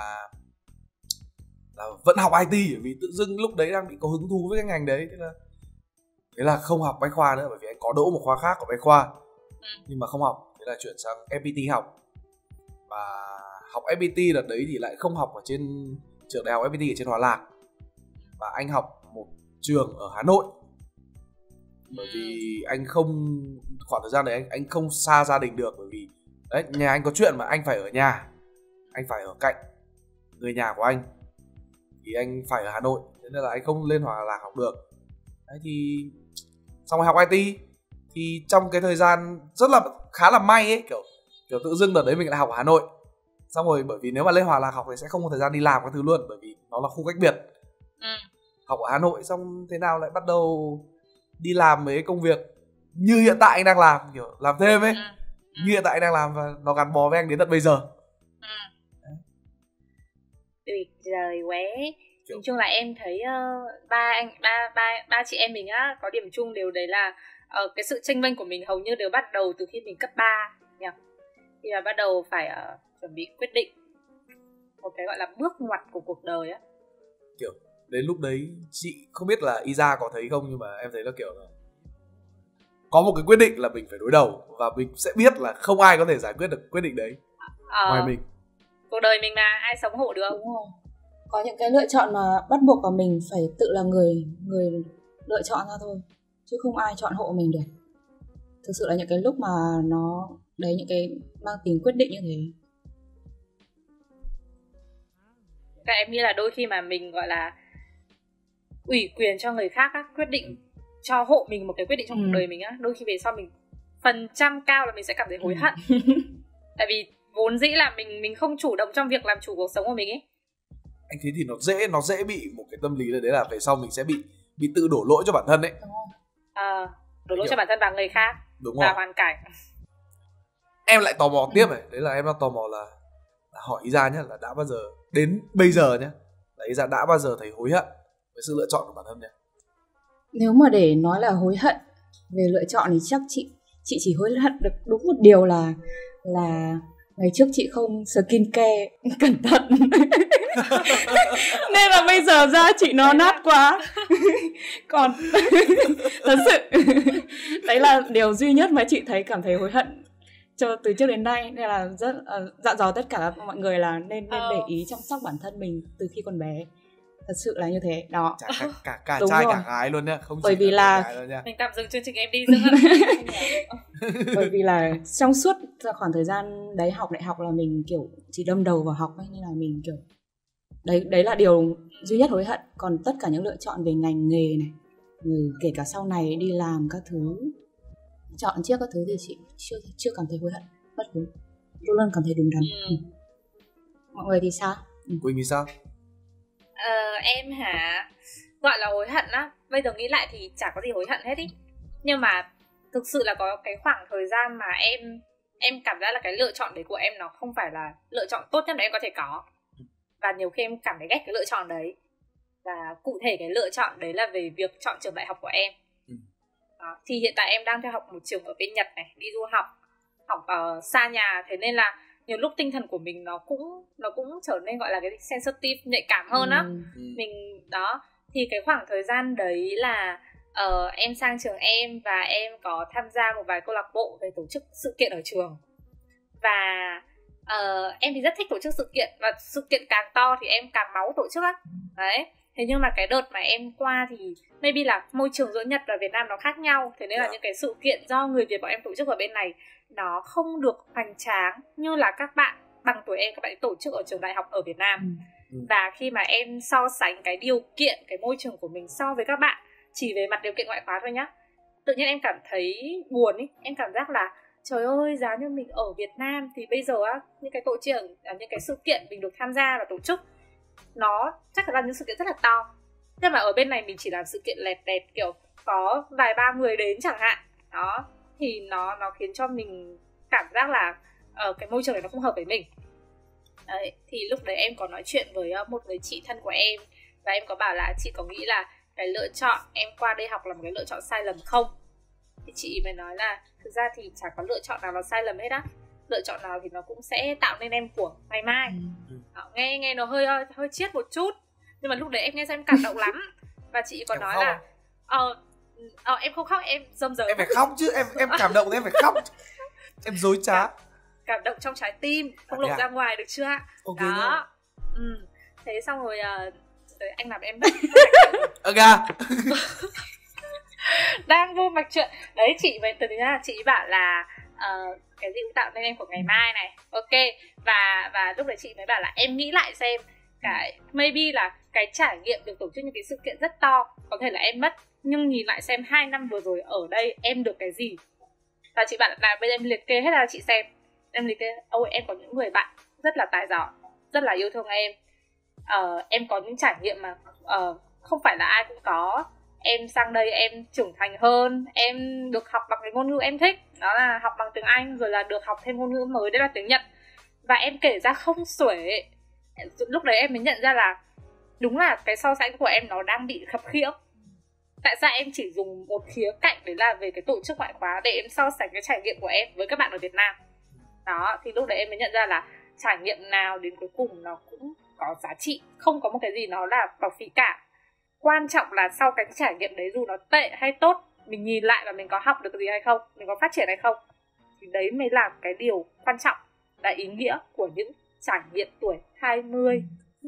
vẫn học IT, vì tự dưng lúc đấy đang bị có hứng thú với cái ngành đấy. Thế là không học Bách Khoa nữa, bởi vì anh có đỗ một khoa khác của Bách Khoa nhưng mà không học. Thế là chuyển sang FPT học. Và học FPT đợt đấy thì lại không học ở trên trường đại học FPT ở trên Hòa Lạc, và anh học một trường ở Hà Nội. Bởi vì anh không, khoảng thời gian đấy anh không xa gia đình được. Bởi vì đấy, nhà anh có chuyện mà anh phải ở nhà, anh phải ở cạnh người nhà của anh, thì anh phải ở Hà Nội. Thế nên là anh không lên Hòa Lạc học được. Đấy thì xong rồi học IT. Thì trong cái thời gian rất là khá là may ấy, kiểu tự dưng đợt đấy mình lại học ở Hà Nội. Xong rồi bởi vì nếu mà lên Hòa Lạc học thì sẽ không có thời gian đi làm các thứ luôn, bởi vì nó là khu cách biệt. Học ở Hà Nội xong thế nào lại bắt đầu đi làm mấy công việc như hiện tại anh đang làm, kiểu làm thêm ấy. Như hiện tại anh đang làm, và nó gắn bó với anh đến tận bây giờ. Tuyệt vời quá. Nói chung là em thấy ba chị em mình á có điểm chung đều đấy là cái sự chênh vênh của mình hầu như đều bắt đầu từ khi mình cấp 3 nhỉ. Thì là bắt đầu phải chuẩn bị quyết định một cái gọi là bước ngoặt của cuộc đời á. Kiểu đến lúc đấy chị không biết là Isa có thấy không, nhưng mà em thấy là kiểu là có một cái quyết định là mình phải đối đầu, và mình sẽ biết là không ai có thể giải quyết được quyết định đấy ngoài mình. Cuộc đời mình mà ai sống hộ được. Đúng rồi. Có những cái lựa chọn mà bắt buộc là mình phải tự là người lựa chọn ra thôi, chứ không ai chọn hộ mình được. Thực sự là những cái lúc mà nó đấy, những cái mang tính quyết định như thế. Các em nghĩ là đôi khi mà mình gọi là ủy quyền cho người khác á, quyết định cho hộ mình một cái quyết định trong cuộc đời mình á, đôi khi về sau mình phần trăm cao là mình sẽ cảm thấy hối hận. Tại vì vốn dĩ là mình không chủ động trong việc làm chủ cuộc sống của mình ấy. Anh thấy thì nó dễ bị một cái tâm lý đấy là về sau mình sẽ bị tự đổ lỗi cho bản thân đấy. Đổ lỗi cho bản thân và người khác. Đúng và rồi. hoàn cảnh. Em lại tò mò tiếp này, đấy là em đang tò mò là hỏi ý ra nhá, là đã bao giờ đến bây giờ nhá, là ý ra đã bao giờ thấy hối hận với sự lựa chọn của bản thân nhá? Nếu mà để nói là hối hận về lựa chọn thì chắc chị chỉ hối hận được đúng một điều là ngày trước chị không skincare cẩn thận. Nên là bây giờ da chị nó nát quá. Còn thật sự đấy là điều duy nhất mà chị thấy cảm thấy hối hận cho từ trước đến nay. Nên là rất dặn dò tất cả mọi người là nên để ý chăm sóc bản thân mình từ khi còn bé. Thật sự là như thế đó. Cả Đúng trai rồi. cả gái luôn nhá, không Bởi chỉ vì là gái đâu nha. Mình tạm dừng chương trình em đi dưỡng. bởi vì là trong suốt khoảng thời gian đấy học đại học là mình kiểu chỉ đâm đầu vào học ấy, nên là mình kiểu đấy là điều duy nhất hối hận. Còn tất cả những lựa chọn về ngành nghề này, kể cả sau này đi làm các thứ, chọn trước các thứ thì chị chưa cảm thấy hối hận bất cứ, luôn luôn cảm thấy đúng đắn. Mọi người thì sao? Quỳnh thì sao? Em hả? Gọi là hối hận á, bây giờ nghĩ lại thì chả có gì hối hận hết ý. Nhưng mà thực sự là có cái khoảng thời gian mà em cảm giác là cái lựa chọn đấy của em nó không phải là lựa chọn tốt nhất mà em có thể có. Và nhiều khi em cảm thấy ghét cái lựa chọn đấy. Và cụ thể cái lựa chọn đấy là về việc chọn trường đại học của em. Đó. Thì hiện tại em đang theo học một trường ở bên Nhật này, đi du học xa nhà, thế nên là nhiều lúc tinh thần của mình nó cũng trở nên gọi là cái sensitive, nhạy cảm hơn á. Mình đó, thì cái khoảng thời gian đấy là em sang trường em và em có tham gia một vài câu lạc bộ về tổ chức sự kiện ở trường. Và em thì rất thích tổ chức sự kiện, và sự kiện càng to thì em càng máu tổ chức á. Đấy. Thế nhưng mà cái đợt mà em qua thì maybe là môi trường giữa Nhật và Việt Nam nó khác nhau. Thế nên là những cái sự kiện do người Việt bọn em tổ chức ở bên này nó không được hoành tráng như là các bạn bằng tuổi em, các bạn tổ chức ở trường đại học ở Việt Nam. Và khi mà em so sánh cái điều kiện, cái môi trường của mình so với các bạn chỉ về mặt điều kiện ngoại khóa thôi nhá, tự nhiên em cảm thấy buồn ý. Em cảm giác là trời ơi, giá như mình ở Việt Nam thì bây giờ á, những cái những cái sự kiện mình được tham gia và tổ chức nó chắc là những sự kiện rất là to. Nhưng mà ở bên này mình chỉ làm sự kiện lẹt đẹt, kiểu có vài ba người đến chẳng hạn. Đó, thì nó khiến cho mình cảm giác là cái môi trường này nó không hợp với mình. Đấy, thì lúc đấy em có nói chuyện với một người chị thân của em. Và em có bảo là chị có nghĩ là cái lựa chọn em qua đây học là một cái lựa chọn sai lầm không? Thì chị mới nói là thực ra thì chả có lựa chọn nào là sai lầm hết á. Lựa chọn nào thì nó cũng sẽ tạo nên em của ngày mai. Nghe nó hơi chiết một chút, nhưng mà lúc đấy em nghe xem em cảm động lắm. Và chị còn nói là em không khóc, em rơm rớm. Em phải khóc chứ, em cảm động thì em phải khóc. Em dối trá. Cảm động trong trái tim, không lộ ra ngoài được chưa? Okay, đó. Thế xong rồi anh làm em bất đang vô mạch chuyện. Đấy, chị với từ ra chị bảo là cái gì cũng tạo nên em của ngày mai này. Ok. Và lúc đấy chị mới bảo là em nghĩ lại xem, cái maybe là cái trải nghiệm được tổ chức những cái sự kiện rất to có thể là em mất, nhưng nhìn lại xem 2 năm vừa rồi ở đây em được cái gì. Và chị bảo là bây giờ em liệt kê hết ra chị xem. Em liệt kê, ôi em có những người bạn rất là tài giỏi, rất là yêu thương em có những trải nghiệm mà không phải là ai cũng có. Em sang đây em trưởng thành hơn, em được học bằng cái ngôn ngữ em thích, đó là học bằng tiếng Anh, rồi là được học thêm ngôn ngữ mới, đấy là tiếng Nhật. Và em kể ra không xuể. Lúc đấy em mới nhận ra là đúng là cái so sánh của em nó đang bị khập khiễng. Tại sao em chỉ dùng một khía cạnh đấy là về cái tổ chức ngoại khóa để em so sánh cái trải nghiệm của em với các bạn ở Việt Nam. Đó, thì lúc đấy em mới nhận ra là trải nghiệm nào đến cuối cùng nó cũng có giá trị, không có một cái gì nó là bỏ phí cả. Quan trọng là sau cái trải nghiệm đấy, dù nó tệ hay tốt, mình nhìn lại và mình có học được cái gì hay không, mình có phát triển hay không, thì đấy mới là cái điều quan trọng, là ý nghĩa của những trải nghiệm tuổi 20.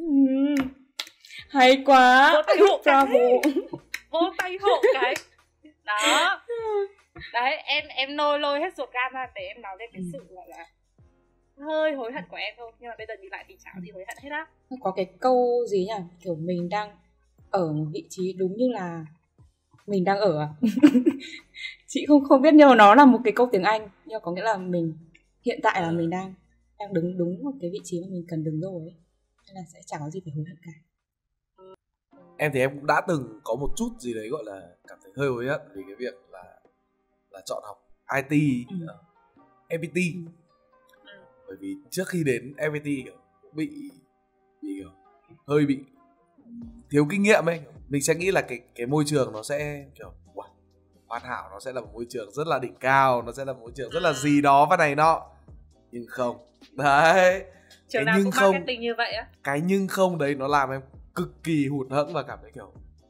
Hay quá. Vỗ tay hộ Bravo. Vỗ tay hộ cái. Đó. Đấy, em lôi hết ruột gan ra để em nói về cái sự gọi là hơi hối hận của em thôi. Nhưng mà bây giờ nhìn lại thì chả gì hối hận hết á. Có cái câu gì nhỉ, kiểu mình đang ở một vị trí đúng như là mình đang ở à? Chị không biết, nhưng mà nó là một cái câu tiếng Anh, nhưng có nghĩa là mình hiện tại là mình đang đang đứng đúng một cái vị trí mà mình cần đứng rồi ấy, nên là sẽ chẳng có gì phải hối hận cả. Em thì em cũng đã từng có một chút gì đấy gọi là cảm thấy hơi hối hận vì cái việc là chọn học IT ở FPT. Bởi vì trước khi đến FPT kiểu bị kiểu hơi bị thiếu kinh nghiệm ấy. Mình sẽ nghĩ là cái môi trường nó sẽ kiểu wow, hoàn hảo, nó sẽ là một môi trường rất là đỉnh cao, nó sẽ là một môi trường rất là gì đó và này nọ. Nhưng không. Đấy. Trường nào cũng marketing như vậy á. Cái nhưng không đấy nó làm em cực kỳ hụt hẫng và cảm thấy kiểu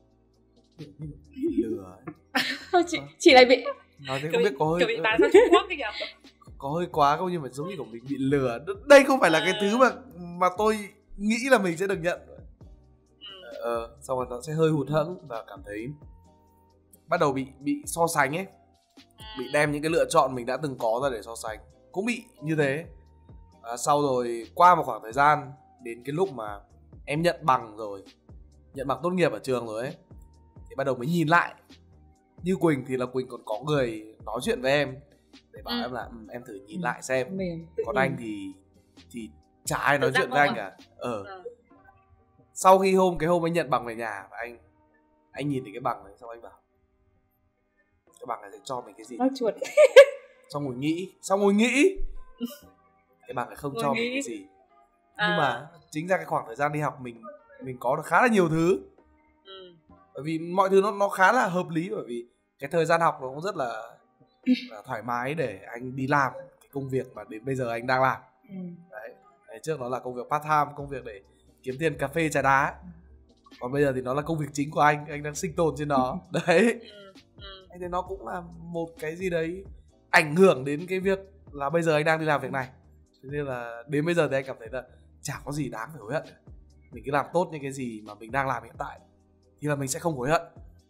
lừa ấy. Chị lại bị nói thế không biết có hơi kiểu bị bán sang Trung Quốc kìa. Có hơi quá không, nhưng mà giống như của mình bị lừa. Đây không phải là cái thứ mà tôi nghĩ là mình sẽ được nhận. Xong rồi nó sẽ hơi hụt hẫng và cảm thấy bắt đầu bị so sánh ấy, bị đem những cái lựa chọn mình đã từng có ra để so sánh, cũng bị như thế. Sau rồi qua một khoảng thời gian đến cái lúc mà em nhận bằng tốt nghiệp ở trường rồi ấy, thì bắt đầu mới nhìn lại. Như Quỳnh thì là Quỳnh còn có người nói chuyện với em để bảo em là em thử nhìn lại xem. Còn anh thì chả ai nói chuyện với anh cả. Sau khi cái hôm anh nhận bằng về nhà và anh nhìn thấy cái bằng này, xong anh bảo cái bằng này sẽ cho mình cái gì? chuột. Xong rồi nghĩ cái bằng này không cho mình cái gì. Nhưng mà chính ra cái khoảng thời gian đi học mình có được khá là nhiều thứ. Bởi vì mọi thứ nó khá là hợp lý, bởi vì cái thời gian học nó cũng rất là thoải mái để anh đi làm cái công việc mà đến bây giờ anh đang làm. Đấy, trước nó là công việc part time, công việc để kiếm tiền cà phê trà đá. Còn bây giờ thì nó là công việc chính của anh đang sinh tồn trên nó. Đấy. Thế nó cũng là một cái gì đấy ảnh hưởng đến cái việc là bây giờ anh đang đi làm việc này. Thế nên là đến bây giờ thì anh cảm thấy là chả có gì đáng phải hối hận. Mình cứ làm tốt những cái gì mà mình đang làm hiện tại thì là mình sẽ không hối hận.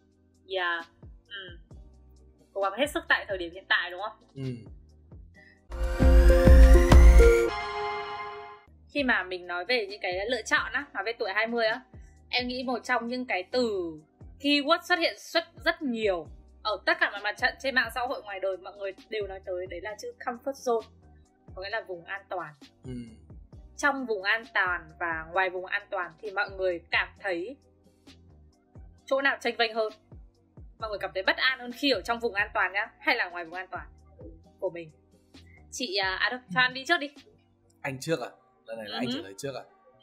Cố gắng hết sức tại thời điểm hiện tại, đúng không? Khi mà mình nói về những cái lựa chọn á, nói về tuổi 20 á, em nghĩ một trong những cái từ keyword xuất hiện rất nhiều ở tất cả mọi mặt trận trên mạng xã hội, ngoài đời mọi người đều nói tới, đấy là chữ comfort zone, có nghĩa là vùng an toàn. Trong vùng an toàn và ngoài vùng an toàn thì mọi người cảm thấy chỗ nào chênh vênh hơn? Mọi người cảm thấy bất an hơn khi ở trong vùng an toàn nhá, hay là ngoài vùng an toàn của mình? Chị đâu, cho anh đi trước đi. Anh trước à? Lần này là anh trả lời trước à?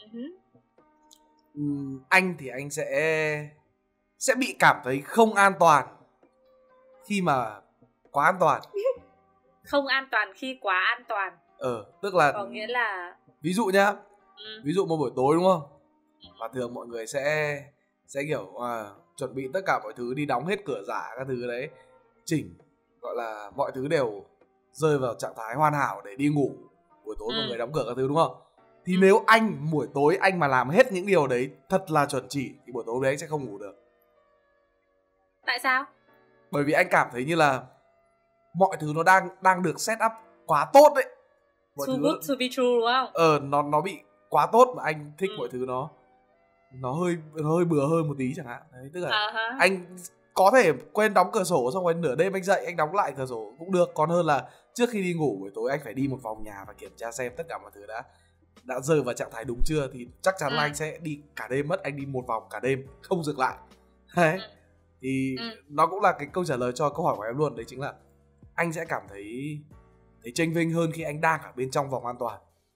Anh thì anh sẽ bị cảm thấy không an toàn khi mà quá an toàn. Không an toàn khi quá an toàn. Tức là có nghĩa là ví dụ nhá, ví dụ một buổi tối đúng không? Và thường mọi người sẽ kiểu chuẩn bị tất cả mọi thứ, đi đóng hết cửa giả các thứ đấy, chỉnh gọi là mọi thứ đều rơi vào trạng thái hoàn hảo để đi ngủ. Buổi tối mọi người đóng cửa các thứ đúng không? Thì nếu anh buổi tối anh mà làm hết những điều đấy thật là chuẩn chỉ thì buổi tối đấy anh sẽ không ngủ được. Tại sao? Bởi vì anh cảm thấy như là mọi thứ nó đang được set up quá tốt đấy. Too good to be true đúng không? Nó bị quá tốt mà anh thích mọi thứ nó hơi bừa hơn một tí chẳng hạn. Đấy, tức là anh có thể quên đóng cửa sổ, xong rồi nửa đêm anh dậy anh đóng lại cửa sổ cũng được, còn hơn là trước khi đi ngủ buổi tối anh phải đi một vòng nhà và kiểm tra xem tất cả mọi thứ đã rơi vào trạng thái đúng chưa, thì chắc chắn là anh sẽ đi cả đêm mất. Anh đi một vòng cả đêm không dừng lại. Đấy. Thì nó cũng là cái câu trả lời cho câu hỏi của em luôn. Đấy chính là anh sẽ cảm thấy chênh vênh hơn khi anh đang ở bên trong vòng an toàn.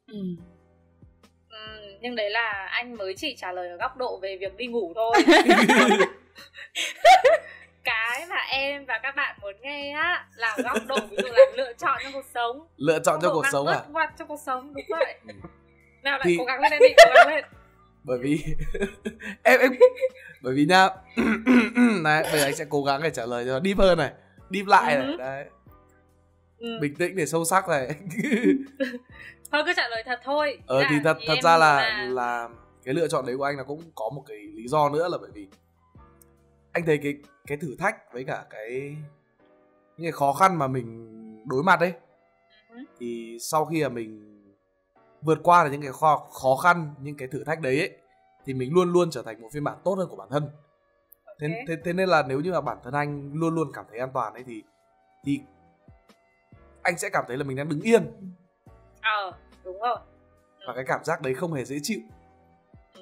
Nhưng đấy là anh mới chỉ trả lời ở góc độ về việc đi ngủ thôi. Cái mà em và các bạn muốn nghe á là góc độ ví dụ là lựa chọn trong cuộc sống. Lựa chọn trong cuộc sống à? Trong cuộc sống, đúng vậy. Nào lại cố gắng lên em đi, cố gắng lên. Bởi vì em bởi vì nha này, bây giờ anh sẽ cố gắng để trả lời cho deep hơn này, deep lại này. Đấy. Bình tĩnh để sâu sắc này. Thôi cứ trả lời thật thôi. Thì thật ra là cái lựa chọn đấy của anh là cũng có một cái lý do nữa, là bởi vì anh thấy cái thử thách với cả những cái khó khăn mà mình đối mặt ấy, thì sau khi mà mình vượt qua được những cái khó khăn, những cái thử thách đấy ấy, thì mình luôn luôn trở thành một phiên bản tốt hơn của bản thân. Thế nên là nếu như mà bản thân anh luôn luôn cảm thấy an toàn ấy thì anh sẽ cảm thấy là mình đang đứng yên. Đúng rồi. Và cái cảm giác đấy không hề dễ chịu. Ừ.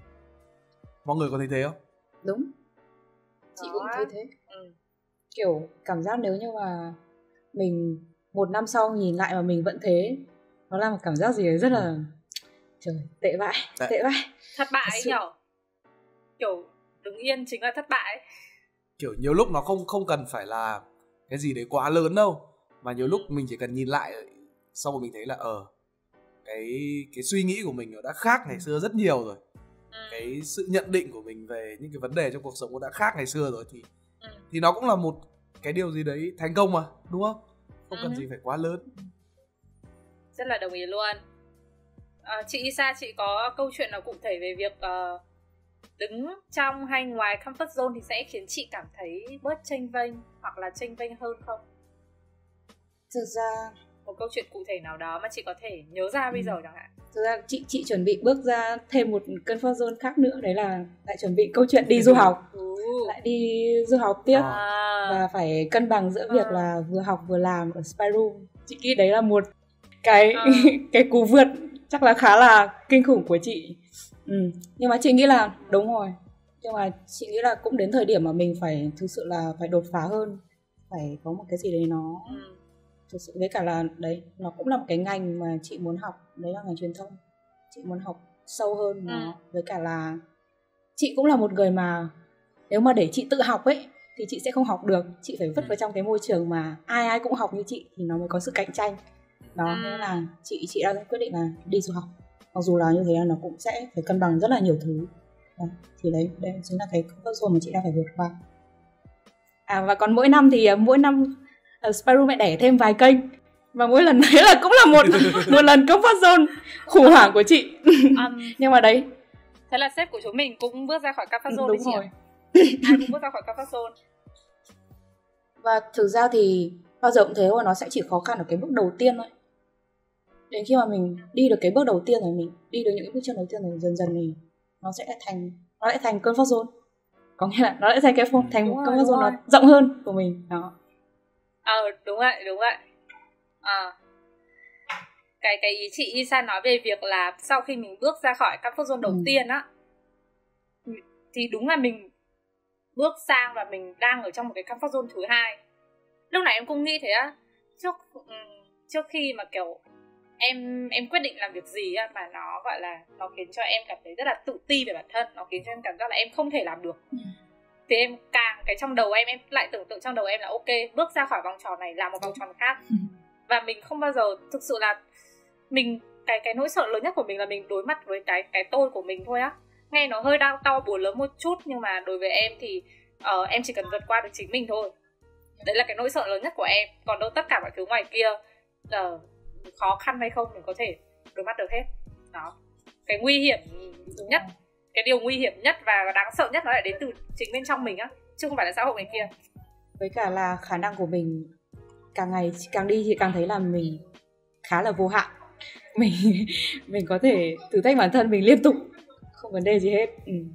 Mọi người có thấy thế không? Đúng, chị cũng thấy thế. Kiểu cảm giác nếu như mà mình 1 năm sau nhìn lại mà mình vẫn thế, nó là một cảm giác gì đấy rất là trời, tệ vãi. Thất bại nhở. Kiểu đứng yên chính là thất bại. Kiểu nhiều lúc nó không cần phải là cái gì đấy quá lớn đâu, mà nhiều lúc mình chỉ cần nhìn lại xong rồi mình thấy là cái suy nghĩ của mình nó đã khác ngày xưa rất nhiều rồi. Cái sự nhận định của mình về những cái vấn đề trong cuộc sống nó đã khác ngày xưa rồi, thì nó cũng là một cái điều gì đấy thành công mà, đúng không? Không cần gì phải quá lớn. Rất là đồng ý luôn. Chị Isa, chị có câu chuyện nào cụ thể về việc đứng trong hay ngoài comfort zone thì sẽ khiến chị cảm thấy bớt chênh vênh hoặc là chênh vênh hơn không? Thực ra một câu chuyện cụ thể nào đó mà chị có thể nhớ ra bây giờ chẳng hạn. Thực ra chị chuẩn bị bước ra thêm một comfort zone khác nữa, đấy là lại chuẩn bị câu chuyện đi du học. Lại đi du học tiếp và phải cân bằng giữa việc là vừa học vừa làm ở Spy Room. Chị nghĩ đấy là một cái cú vượt chắc là khá là kinh khủng của chị. Nhưng mà chị nghĩ là đúng rồi. Nhưng mà chị nghĩ là cũng đến thời điểm mà mình phải thực sự là phải đột phá hơn, phải có một cái gì đấy nó thực sự, với cả là đấy, nó cũng là một cái ngành mà chị muốn học, đấy là ngành truyền thông. Chị muốn học sâu hơn nó, với cả là chị cũng là một người mà nếu mà để chị tự học ấy thì chị sẽ không học được. Chị phải vứt vào trong cái môi trường mà ai cũng học như chị thì nó mới có sự cạnh tranh. Đó, nên là chị đã quyết định là đi du học. Mặc dù là như thế là nó cũng sẽ phải cân bằng rất là nhiều thứ. Thì đấy chính là cái comfort zone mà chị đang phải vượt qua. Và còn mỗi năm Spy Room lại đẻ thêm vài kênh, và mỗi lần đấy là cũng là một lần comfort zone khủng hoảng của chị. Nhưng mà đấy, thế là sếp của chúng mình cũng bước ra khỏi comfort zone. Đúng rồi. Ai cũng bước ra khỏi comfort zone. Và thực ra thì bao giờ cũng thế thôi, nó sẽ chỉ khó khăn ở cái bước đầu tiên thôi. Đến khi mà mình đi được cái bước đầu tiên rồi, mình đi được những cái bước chân đầu tiên rồi, dần dần thì nó sẽ thành comfort zone. Có nghĩa là nó sẽ thành comfort zone nó rộng hơn của mình. Đó. Đúng vậy. Cái ý chị Isa nói về việc là sau khi mình bước ra khỏi comfort zone đầu tiên á, thì đúng là mình bước sang và mình đang ở trong một cái comfort zone thứ hai. Lúc này em cũng nghĩ thế á, trước khi mà kiểu em quyết định làm việc gì á mà nó gọi là nó khiến cho em cảm thấy rất là tự ti về bản thân, nó khiến cho em cảm giác là em không thể làm được, thì em càng cái trong đầu em lại tưởng tượng trong đầu em là ok, bước ra khỏi vòng tròn này làm một vòng tròn khác. Và mình không bao giờ thực sự là mình, cái nỗi sợ lớn nhất của mình là mình đối mặt với cái tôi của mình thôi á. Nghe nó hơi to búa lớn một chút, nhưng mà đối với em thì em chỉ cần vượt qua được chính mình thôi. Đấy là cái nỗi sợ lớn nhất của em. Còn đâu tất cả mọi thứ ngoài kia khó khăn hay không mình có thể đối mặt được hết. Đó. Cái nguy hiểm nhất, cái điều nguy hiểm nhất và đáng sợ nhất nó lại đến từ chính bên trong mình á, chứ không phải là xã hội ngoài kia. Với cả là khả năng của mình càng ngày càng đi thì càng thấy là mình khá là vô hạn. Mình có thể thử thách bản thân mình liên tục, không vấn đề gì hết.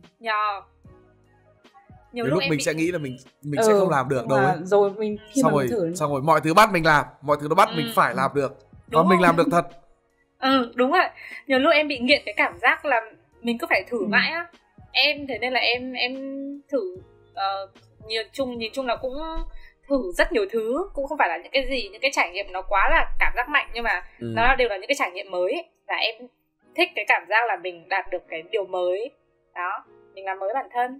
Nhiều lúc mình sẽ nghĩ là mình sẽ không làm được đâu ấy. Rồi mình khi mà mình thử, xong rồi mọi thứ bắt mình làm, mọi thứ nó bắt mình phải làm được. Và mình làm được thật. Đúng rồi. Nhiều lúc em bị nghiện cái cảm giác là mình cứ phải thử mãi á. Em thế nên là em thử nhìn chung là cũng thử rất nhiều thứ, cũng không phải là những cái trải nghiệm nó quá là cảm giác mạnh, nhưng mà nó đều là những cái trải nghiệm mới ấy. Và em thích cái cảm giác là mình đạt được cái điều mới. Đó, mình làm mới bản thân.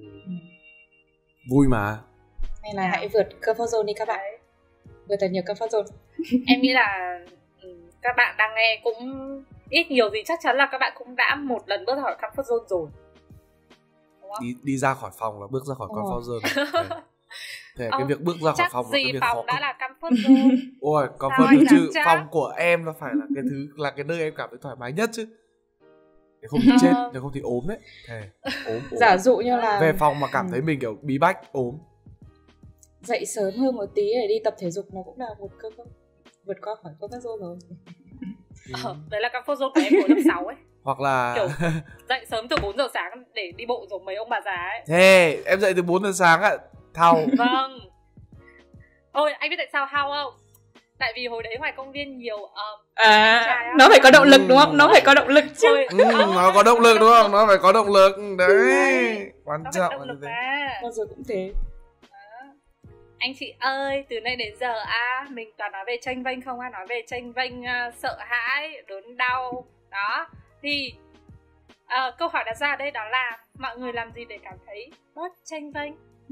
Vui mà. Nên là hãy vượt comfort zone đi các bạn. Vượt thật nhiều comfort zone. Em nghĩ là các bạn đang nghe cũng ít nhiều gì chắc chắn là các bạn cũng đã một lần bước ra khỏi comfort zone rồi. Đi ra khỏi phòng là bước ra khỏi comfort zone. Thế cái việc bước ra khỏi phòng là cái việc khó. Phòng đã là comfort zone. Ôi, comfort chứ phòng của em là phải là cái thứ, là cái nơi em cảm thấy thoải mái nhất chứ. Để không thì chết, để không thì ốm đấy. Ốm. Giả dụ như là về phòng mà cảm thấy mình kiểu bí bách, ốm. Dậy sớm hơn một tí để đi tập thể dục, nó cũng là một cơ vượt qua khỏi comfort zone rồi. Đấy là comfort zone của em của lớp 6 ấy. Hoặc là kiểu dậy sớm từ 4 giờ sáng để đi bộ giống mấy ông bà già ấy. Thế em dậy từ 4 giờ sáng ạ? Thao. Vâng. Ôi anh biết tại sao thao không? Tại vì hồi đấy ngoài công viên nhiều nó phải có động lực đúng không? Nó phải có động lực chứ. Nó có động lực đúng không? Nó phải có động lực đấy. Quan trọng là như thế. Bao giờ cũng thế. Anh chị ơi, từ nay đến giờ mình toàn nói về chênh vênh không, nói về chênh vênh, sợ hãi, đớn đau. Đó. Thì câu hỏi đặt ra đây đó là mọi người làm gì để cảm thấy bớt chênh vênh?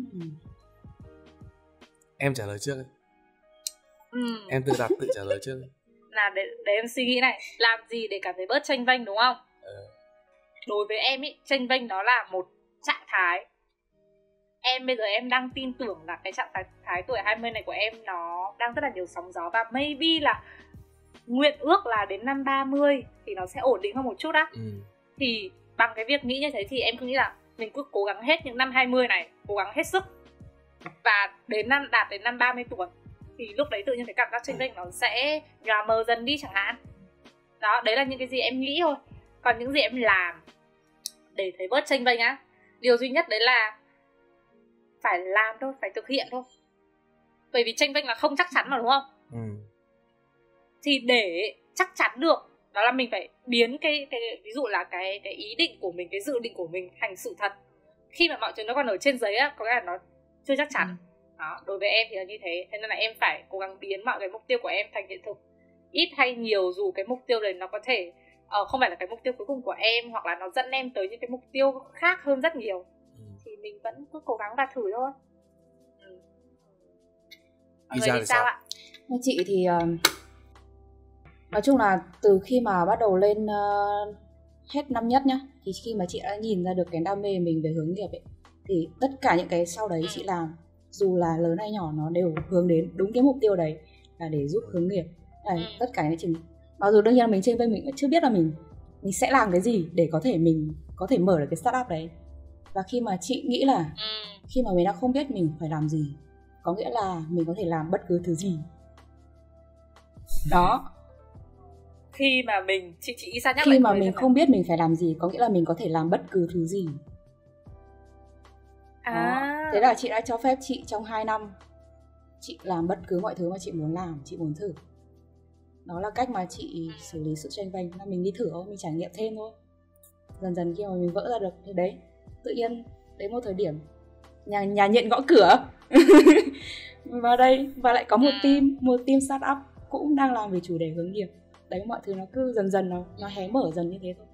Em trả lời trước đi. Em tự trả lời trước đi. Là để em suy nghĩ này. Làm gì để cảm thấy bớt chênh vênh đúng không? Đối với em ý, chênh vênh đó là một trạng thái. Em bây giờ em đang tin tưởng là cái trạng thái tuổi 20 này của em nó đang rất là nhiều sóng gió. Và maybe là nguyện ước là đến năm 30 thì nó sẽ ổn định hơn một chút á. Thì bằng cái việc nghĩ như thế thì em cứ nghĩ là mình cứ cố gắng hết những năm 20 này, cố gắng hết sức. Và đạt đến năm 30 tuổi thì lúc đấy tự nhiên cái cảm giác chênh vênh nó sẽ nhòa mờ dần đi chẳng hạn. Đó, đấy là những cái gì em nghĩ thôi. Còn những gì em làm để thấy bớt chênh vênh á, điều duy nhất đấy là phải làm thôi, phải thực hiện thôi. Bởi vì chênh vênh là không chắc chắn mà đúng không? Thì để chắc chắn được, đó là mình phải biến cái ví dụ là cái ý định của mình, cái dự định của mình thành sự thật. Khi mà mọi chuyện nó còn ở trên giấy á, có nghĩa là nó chưa chắc chắn. Đó, đối với em thì là như thế. Thế nên là em phải cố gắng biến mọi cái mục tiêu của em thành hiện thực. Ít hay nhiều, dù cái mục tiêu đấy nó có thể không phải là cái mục tiêu cuối cùng của em, hoặc là nó dẫn em tới những cái mục tiêu khác hơn rất nhiều, thì mình vẫn cứ cố gắng và thử thôi. Mọi người thì sao ạ? Chị thì nói chung là từ khi mà bắt đầu lên hết năm nhất nhá, thì khi mà chị đã nhìn ra được cái đam mê mình về hướng nghiệp ấy, thì tất cả những cái sau đấy chị làm, dù là lớn hay nhỏ, nó đều hướng đến đúng cái mục tiêu đấy, là để giúp hướng nghiệp. Tất cả những trình, mặc dù đương nhiên là mình trên bên mình vẫn chưa biết là mình sẽ làm cái gì để có thể mình có thể mở được cái startup đấy. Và khi mà chị nghĩ là khi mà mình đã không biết mình phải làm gì, có nghĩa là mình có thể làm bất cứ thứ gì. Đó. Khi mà chị Isa nhắc khi lại mà mình không biết mình phải làm gì, có nghĩa là mình có thể làm bất cứ thứ gì. Thế là chị đã cho phép chị trong 2 năm chị làm bất cứ mọi thứ mà chị muốn làm, chị muốn thử. Đó là cách mà chị xử lý sự chênh vênh, là mình đi thử thôi, mình trải nghiệm thêm thôi. Dần dần khi mà mình vỡ ra được thì đấy, tự nhiên đến một thời điểm nhà nhận gõ cửa vào đây, và lại có một team startup cũng đang làm về chủ đề hướng nghiệp. Đấy, mọi thứ nó cứ dần dần nó hé mở dần như thế thôi.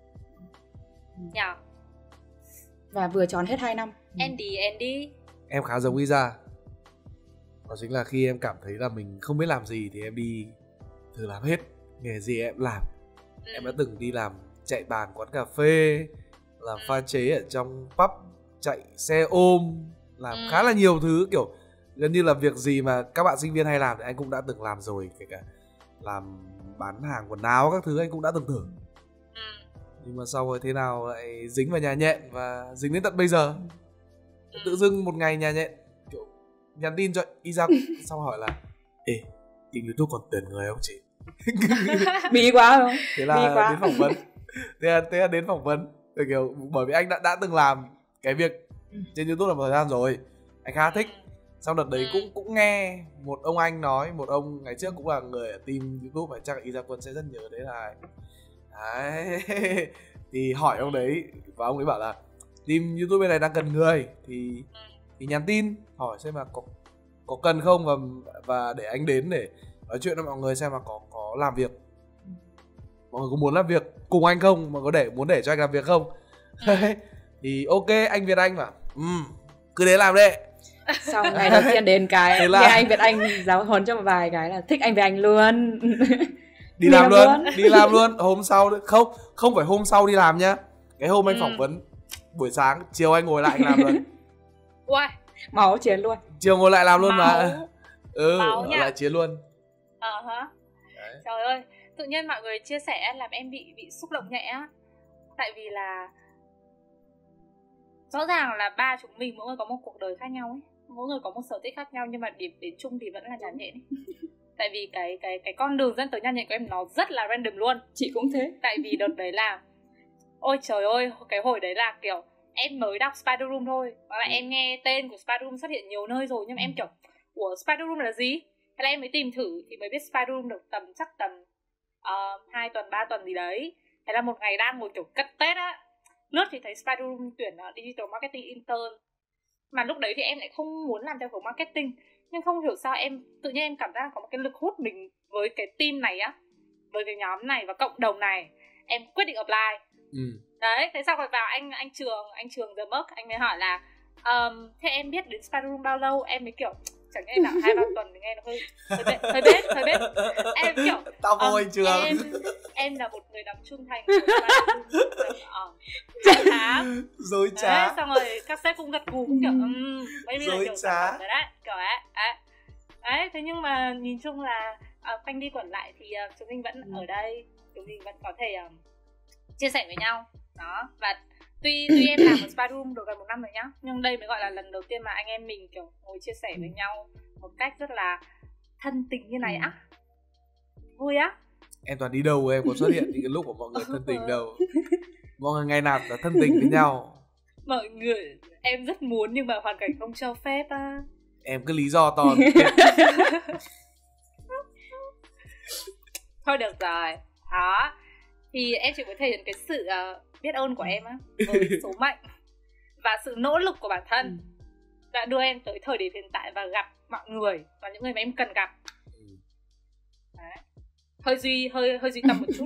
Và vừa tròn hết 2 năm. Andy Em khá giống Isa. Đó chính là khi em cảm thấy là mình không biết làm gì thì em đi thử làm hết. Nghề gì em làm. Em đã từng đi làm chạy bàn quán cà phê, làm pha chế ở trong pub, chạy xe ôm, làm khá là nhiều thứ, kiểu gần như là việc gì mà các bạn sinh viên hay làm thì anh cũng đã từng làm rồi. Kể cả làm bán hàng quần áo các thứ anh cũng đã từng thử. Nhưng mà sau rồi thế nào lại dính vào nhà nhện, và dính đến tận bây giờ. Tự dưng một ngày nhà nhện kiểu nhắn tin cho Isa xong hỏi là: ê, team YouTube còn tuyển người không chị? Bí quá không? Thế là đến phỏng vấn. Thế là đến phỏng vấn. Thì kiểu bởi vì anh đã từng làm cái việc trên YouTube là một thời gian rồi, anh khá thích. Sau đợt đấy cũng nghe một ông anh nói, một ông ngày trước cũng là người ở team YouTube, phải chắc là Isa Quân sẽ rất nhớ đấy là đấy. Thì hỏi ông đấy, và ông ấy bảo là team YouTube bên này đang cần người, thì nhắn tin hỏi xem là có cần không, và để anh đến để nói chuyện với mọi người xem là có làm việc, mọi người có muốn làm việc cùng anh không, mà muốn để cho anh làm việc không. Thì ok, anh Việt Anh bảo cứ đến làm đấy. Xong ngày đầu tiên đến cái nghe anh Việt Anh giáo huấn cho một vài cái là thích anh Việt Anh luôn. Đi làm luôn. Hôm sau không phải hôm sau đi làm nhá. Cái hôm anh phỏng vấn buổi sáng, chiều anh ngồi lại anh làm luôn. Wow, máu chiến luôn. Chiều ngồi lại làm luôn mà. Máu nha. Lại chiến luôn. Trời ơi, tự nhiên mọi người chia sẻ làm em bị xúc động nhẹ á. Tại vì là rõ ràng là ba chúng mình mỗi người có một cuộc đời khác nhau ấy, mỗi người có một sở thích khác nhau, nhưng mà điểm đến chung thì vẫn là nhàn nhện ấy. Tại vì cái con đường dẫn tới nhàn nhện của em nó rất là random luôn. Chị cũng thế. Tại vì đợt đấy là ôi trời ơi, cái hồi đấy là kiểu em mới đọc Spider Room thôi, và em nghe tên của Spider Room xuất hiện nhiều nơi rồi, nhưng mà em kiểu ủa Spider Room là gì? Thế là em mới tìm thử thì mới biết Spider Room được chắc tầm 2 tuần 3 tuần gì đấy. Thế là một ngày đang ngồi kiểu cất Tết á, lướt thì thấy Spider Room tuyển Digital Marketing Intern. Mà lúc đấy thì em lại không muốn làm theo hướng marketing, nhưng không hiểu sao tự nhiên em cảm giác có một cái lực hút mình với cái team này á, với cái nhóm này và cộng đồng này. Em quyết định apply. Đấy, thế xong rồi vào anh Trường The Merc, anh mới hỏi là thế em biết đến Spider Room bao lâu? Em mới kiểu chẳng nghe nào 2-3 tuần thì nghe nó hơi bết. Em kiểu tao vô anh Trường. Em là một người đắm trung thành của Spider Room 2 tháng. Dối trá. Đấy, xong rồi các sếp cũng gật gù cũng kiểu bây giờ dối kiểu trá rồi đấy, kiểu đấy. Thế nhưng mà nhìn chung là quanh đi quẩn lại thì chúng mình vẫn ở đây, chúng mình vẫn có thể chia sẻ với nhau đó. Và tuy em làm ở Spider Room được gần 1 năm rồi nhá, nhưng đây mới gọi là lần đầu tiên mà anh em mình kiểu ngồi chia sẻ với nhau một cách rất là thân tình như này á. Vui á. Em toàn đi đâu em có xuất hiện những cái lúc của mọi người thân tình đâu. Mọi người ngày nào là thân tình với nhau. Mọi người, em rất muốn nhưng mà hoàn cảnh không cho phép á. Em cứ lý do to. Thôi được rồi. Đó. Thì em chỉ muốn thể hiện cái sự biết ơn của em á, với số mệnh và sự nỗ lực của bản thân đã đưa em tới thời điểm hiện tại và gặp mọi người và những người mà em cần gặp. Đấy. Hơi duy tâm một chút.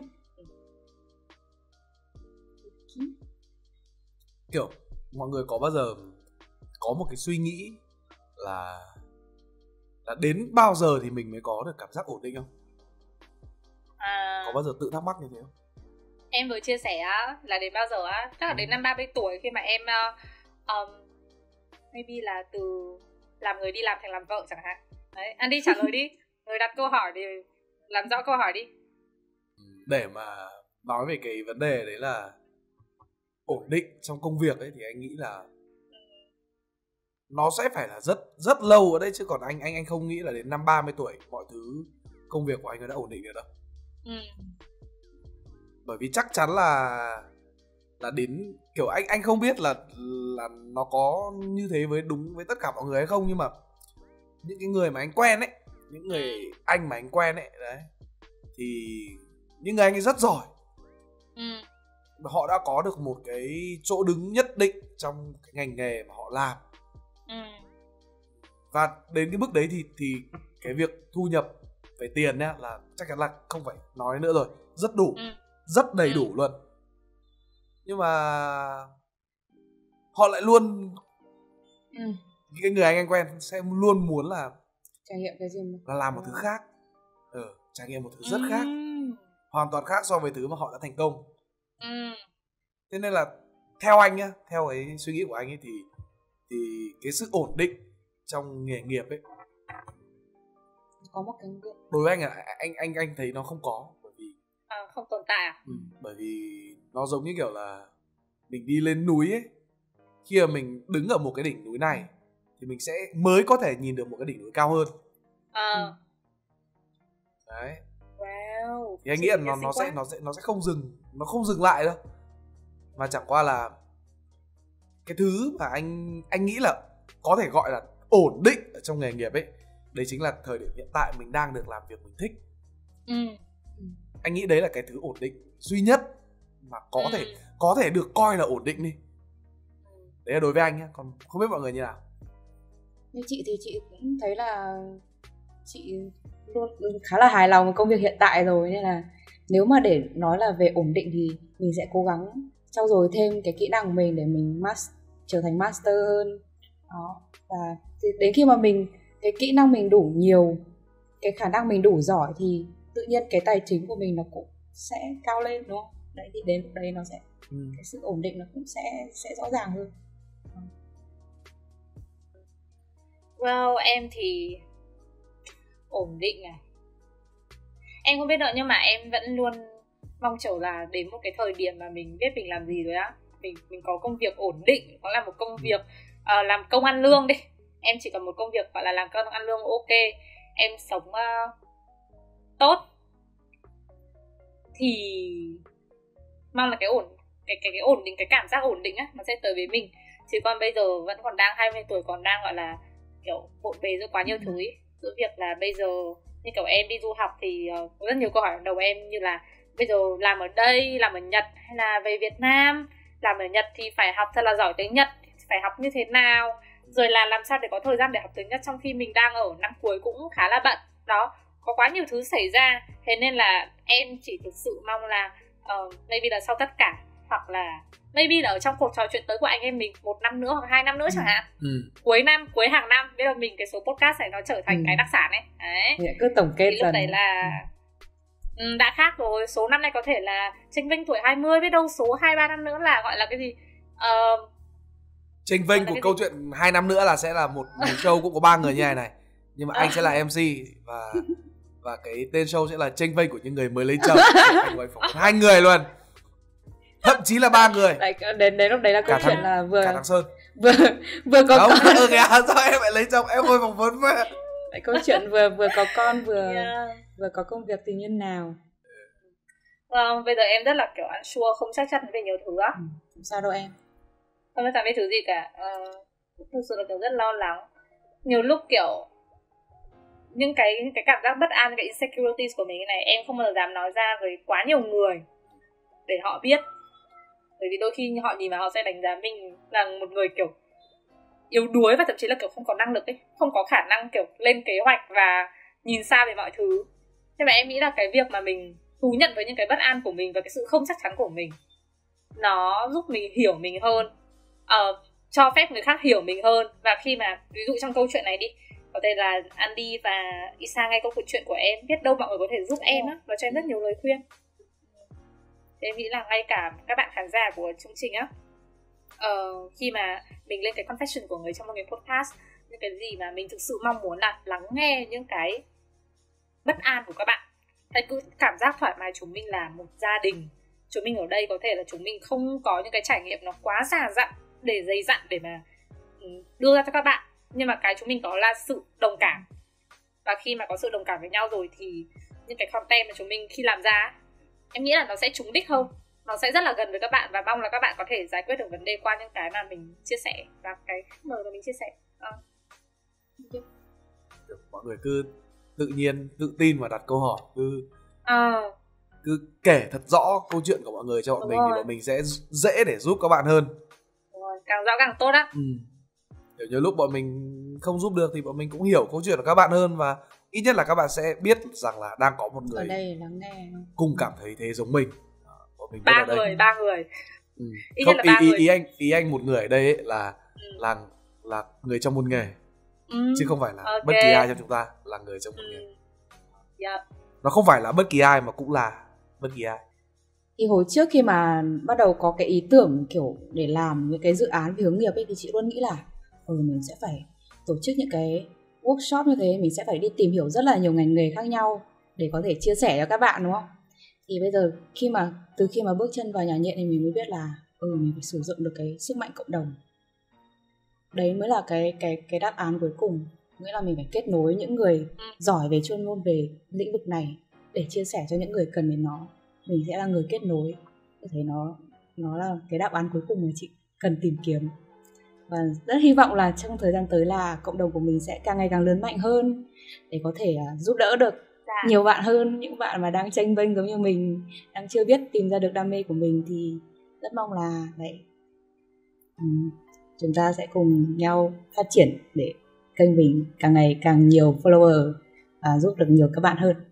Kiểu mọi người có bao giờ có một cái suy nghĩ là đến bao giờ thì mình mới có được cảm giác ổn định không? Có bao giờ tự thắc mắc như thế không? Em vừa chia sẻ là đến bao giờ á, chắc là đến năm 30 tuổi khi mà em maybe là từ làm người đi làm thành làm vợ chẳng hạn. Đấy, anh đi trả lời đi. Người đặt câu hỏi thì làm rõ câu hỏi đi. Để mà nói về cái vấn đề đấy là ổn định trong công việc ấy thì anh nghĩ là nó sẽ phải là rất rất lâu ở đấy, chứ còn anh không nghĩ là đến năm 30 tuổi mọi thứ công việc của anh đã ổn định được đâu. Bởi vì chắc chắn là đến kiểu anh không biết là nó có như thế đúng với tất cả mọi người hay không, nhưng mà những cái người mà anh quen ấy, những người anh mà anh quen ấy đấy, thì những người anh ấy rất giỏi. Họ đã có được một cái chỗ đứng nhất định trong cái ngành nghề mà họ làm. Và đến cái mức đấy thì cái việc thu nhập về tiền nhá là chắc chắn là không phải nói nữa rồi, rất đủ, rất đầy đủ luôn. Nhưng mà họ lại luôn cái người anh quen sẽ luôn muốn là trải nghiệm cái gì là làm một thứ khác, trải nghiệm một thứ rất khác, hoàn toàn khác so với thứ mà họ đã thành công. Thế nên là theo anh nhá, theo cái suy nghĩ của anh ấy thì cái sự ổn định trong nghề nghiệp ấy có một cái đối với anh là anh thấy nó không có, bởi vì không tồn tại à? Bởi vì nó giống như kiểu là mình đi lên núi ấy, khi mà mình đứng ở một cái đỉnh núi này thì mình sẽ mới có thể nhìn được một cái đỉnh núi cao hơn. Đấy. Wow. Thì anh nghĩ là nó sẽ không dừng lại đâu, mà chẳng qua là cái thứ mà anh nghĩ là có thể gọi là ổn định ở trong nghề nghiệp ấy, đấy chính là thời điểm hiện tại mình đang được làm việc mình thích. Anh nghĩ đấy là cái thứ ổn định duy nhất mà có thể được coi là ổn định đi. Đấy là đối với anh nhá, còn không biết mọi người như nào. Như chị thì chị cũng thấy là chị luôn khá là hài lòng với công việc hiện tại rồi, nên là nếu mà để nói là về ổn định thì mình sẽ cố gắng trau dồi thêm cái kỹ năng của mình để mình trở thành master hơn đó. Và đến khi mà cái kỹ năng mình đủ nhiều, cái khả năng mình đủ giỏi thì tự nhiên cái tài chính của mình nó cũng sẽ cao lên, đúng không? Đấy, thì đến lúc đấy nó sẽ cái sự ổn định nó cũng sẽ rõ ràng hơn. Well, em thì ổn định này, em không biết nữa, nhưng mà em vẫn luôn mong chờ là đến một cái thời điểm mà mình biết mình làm gì rồi á, mình có công việc ổn định, có làm một công việc làm công ăn lương đi, em chỉ cần một công việc gọi là làm công ăn lương ok, em sống tốt thì mong là cái ổn định, cái cảm giác ổn định á nó sẽ tới với mình. Chứ còn bây giờ vẫn còn đang 20 tuổi, còn đang gọi là kiểu bộn bề rất quá nhiều thứ ấy, giữa việc là bây giờ như kiểu em đi du học thì có rất nhiều câu hỏi đầu em, như là bây giờ làm ở đây, làm ở Nhật hay là về Việt Nam. Làm ở Nhật thì phải học thật là giỏi tiếng Nhật, phải học như thế nào, rồi là làm sao để có thời gian để học tiếng Nhật trong khi mình đang ở năm cuối cũng khá là bận. Đó, có quá nhiều thứ xảy ra. Thế nên là em chỉ thực sự mong là maybe là sau tất cả, hoặc là maybe là ở trong cuộc trò chuyện tới của anh em mình 1 năm nữa hoặc 2 năm nữa chẳng hạn, cuối năm, cuối hàng năm, biết đâu mình cái số podcast này nó trở thành cái đặc sản ấy. Đấy, cứ tổng kết thì lúc đấy là đã khác rồi. Số năm nay có thể là chênh vênh tuổi 20, biết đâu số 2-3 năm nữa là gọi là cái gì, chênh vênh của câu chuyện 2 năm nữa là sẽ là một show cũng có 3 người như này, nhưng mà anh sẽ là MC và cái tên show sẽ là chênh vênh của những người mới lấy chồng. Anh phỏng vấn 2 người luôn, thậm chí là 3 người. Đến lúc đấy là câu chuyện là cả thằng Sơn vừa có con. con. Sao em lại lấy chồng, em ngồi phỏng vấn mà. Câu chuyện vừa có con vừa có công việc thì như nào. Bây giờ em rất là kiểu unsure, không chắc chắn về nhiều thứ á. Không sao đâu em, không biết thứ gì cả. Thực sự là kiểu rất lo lắng. Nhiều lúc kiểu những cái cảm giác bất an, cái insecurities của mình này, em không bao giờ dám nói ra với quá nhiều người để họ biết. Bởi vì đôi khi họ nhìn vào họ sẽ đánh giá mình là một người kiểu yếu đuối, và thậm chí là kiểu không có năng lực ấy, không có khả năng kiểu lên kế hoạch và nhìn xa về mọi thứ. Nhưng mà em nghĩ là cái việc mà mình thú nhận với những cái bất an của mình và cái sự không chắc chắn của mình, nó giúp mình hiểu mình hơn, cho phép người khác hiểu mình hơn. Và khi mà ví dụ trong câu chuyện này đi, có thể là Andy và Isa nghe câu chuyện của em, biết đâu mọi người có thể giúp em á, và cho em rất nhiều lời khuyên. Thì em nghĩ là ngay cả các bạn khán giả của chương trình á, khi mà mình lên cái confession của người trong một cái podcast, những cái gì mà mình thực sự mong muốn là lắng nghe những cái bất an của các bạn. Hãy cứ cảm giác thoải mái, chúng mình là một gia đình. Chúng mình ở đây có thể là chúng mình không có những cái trải nghiệm nó quá già dặn để dày dặn để mà đưa ra cho các bạn, nhưng mà cái chúng mình có là sự đồng cảm. Và khi mà có sự đồng cảm với nhau rồi thì những cái content mà chúng mình khi làm ra, em nghĩ là nó sẽ trúng đích hơn, nó sẽ rất là gần với các bạn, và mong là các bạn có thể giải quyết được vấn đề qua những cái mà mình chia sẻ và cái khách mời mà mình chia sẻ. Mọi người cứ tự nhiên, tự tin và đặt câu hỏi, cứ kể thật rõ câu chuyện của mọi người cho bọn mình, thì bọn mình sẽ dễ để giúp các bạn hơn. Càng rõ càng tốt á. Kiểu như lúc bọn mình không giúp được thì bọn mình cũng hiểu câu chuyện của các bạn hơn, và ít nhất là các bạn sẽ biết rằng là đang có một người ở đây lắng nghe cùng cảm thấy thế giống mình. Bọn mình 3 người. Không, ý anh một người ở đây ấy là người trong môn nghề, chứ không phải là bất kỳ ai trong chúng ta là người trong môn nghề. Nó không phải là bất kỳ ai mà cũng là bất kỳ ai. Thì hồi trước khi mà bắt đầu có cái ý tưởng kiểu để làm những cái dự án về hướng nghiệp ấy, thì chị luôn nghĩ là mình sẽ phải tổ chức những cái workshop như thế, mình sẽ phải đi tìm hiểu rất là nhiều ngành nghề khác nhau để có thể chia sẻ cho các bạn, đúng không? Thì bây giờ từ khi mà bước chân vào nhà nhện thì mình mới biết là mình phải sử dụng được cái sức mạnh cộng đồng. Đấy mới là cái đáp án cuối cùng, nghĩa là mình phải kết nối những người giỏi về chuyên môn về lĩnh vực này để chia sẻ cho những người cần đến nó. Mình sẽ là người kết nối. Tôi thấy nó là cái đáp án cuối cùng mà chị cần tìm kiếm. Và rất hy vọng là trong thời gian tới là cộng đồng của mình sẽ càng ngày càng lớn mạnh hơn để có thể giúp đỡ được nhiều bạn hơn, những bạn mà đang chênh vênh giống như mình, đang chưa biết tìm ra được đam mê của mình. Thì rất mong là chúng ta sẽ cùng nhau phát triển để kênh mình càng ngày càng nhiều follower và giúp được nhiều các bạn hơn.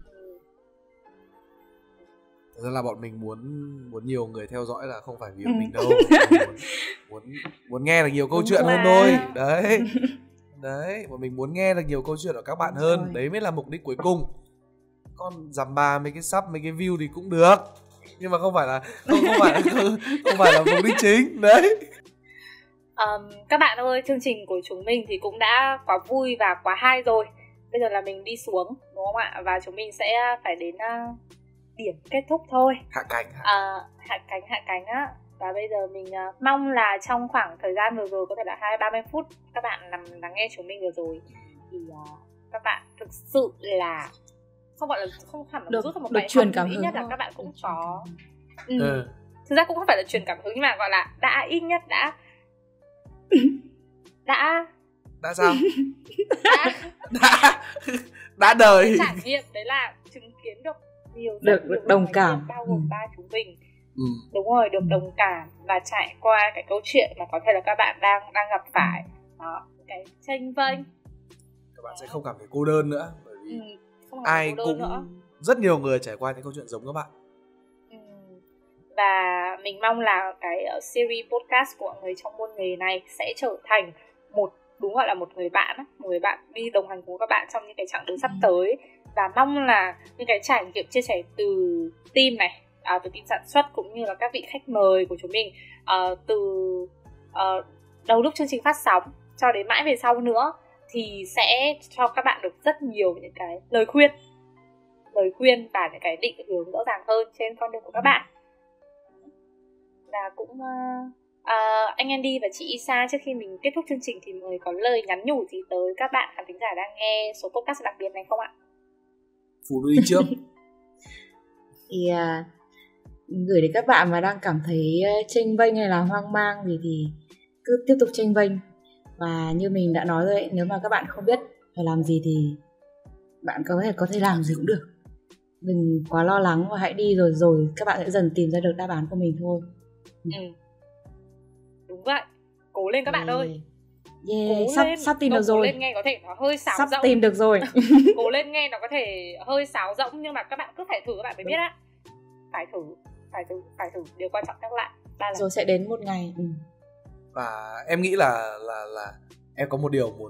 Thật ra là bọn mình muốn nhiều người theo dõi là không phải vì mình đâu, muốn nghe được nhiều câu chuyện hơn thôi. Đấy, bọn mình muốn nghe được nhiều câu chuyện của các bạn hơn. Đấy mới là mục đích cuối cùng. Còn dằm ba mấy cái sub, mấy cái view thì cũng được, nhưng mà không phải là mục đích chính. Đấy. Các bạn ơi, chương trình của chúng mình thì cũng đã quá vui và quá hay rồi. Bây giờ là mình đi xuống, đúng không ạ? Và chúng mình sẽ phải đến điểm kết thúc thôi. Hạ cánh á. Và bây giờ mình mong là trong khoảng thời gian vừa rồi, có thể là 20-30 phút các bạn lắng nghe chúng mình vừa rồi, thì các bạn thực sự là không hẳn là rút ra một bài học, ít nhất là các bạn cũng có thực ra cũng không phải là truyền cảm hứng, nhưng mà gọi là đã ít nhất đã Đã sao? đã, đã đời. trải nghiệm đấy là chứng kiến được nhiều Được đồng cảm. bao gồm ba chúng mình. Ừ. Đúng rồi, được đồng cảm và trải qua cái câu chuyện mà có thể là các bạn đang gặp phải. Đó, cái chênh vênh. Các bạn sẽ không cảm thấy cô đơn nữa, bởi vì không cảm thấy ai cô đơn cũng nữa. rất nhiều người trải qua những câu chuyện giống các bạn. Và mình mong là cái series podcast của người trong môn nghề này sẽ trở thành đúng gọi là một người bạn đi đồng hành cùng các bạn trong những cái chặng đường sắp tới. Và mong là những cái trải nghiệm chia sẻ từ team này, từ team sản xuất cũng như là các vị khách mời của chúng mình, từ đầu lúc chương trình phát sóng cho đến mãi về sau nữa, thì sẽ cho các bạn được rất nhiều những cái lời khuyên và những cái định hướng rõ ràng hơn trên con đường của các bạn. Và cũng anh Andy và chị Isa, trước khi mình kết thúc chương trình thì mọi người có lời nhắn nhủ gì tới các bạn khán thính giả đang nghe số podcast đặc biệt này không ạ? Phụ nữ đi trước. Thì gửi đến các bạn mà đang cảm thấy chênh vênh hay là hoang mang gì thì cứ tiếp tục chênh vênh. Và như mình đã nói rồi ấy, nếu mà các bạn không biết phải làm gì thì bạn có thể làm gì cũng được. Đừng quá lo lắng và hãy đi rồi các bạn sẽ dần tìm ra được đáp án của mình thôi. Đúng vậy. Cố lên các bạn ơi. Sắp tìm được rồi. Cố lên nghe có thể nó hơi sáo rỗng. Sắp tìm được rồi. Cố lên nghe nó có thể hơi sáo rỗng, nhưng mà các bạn cứ phải thử, các bạn mới biết á. Phải thử. Điều quan trọng nhắc lại. Rồi sẽ đến một ngày. Và em nghĩ là em có một điều muốn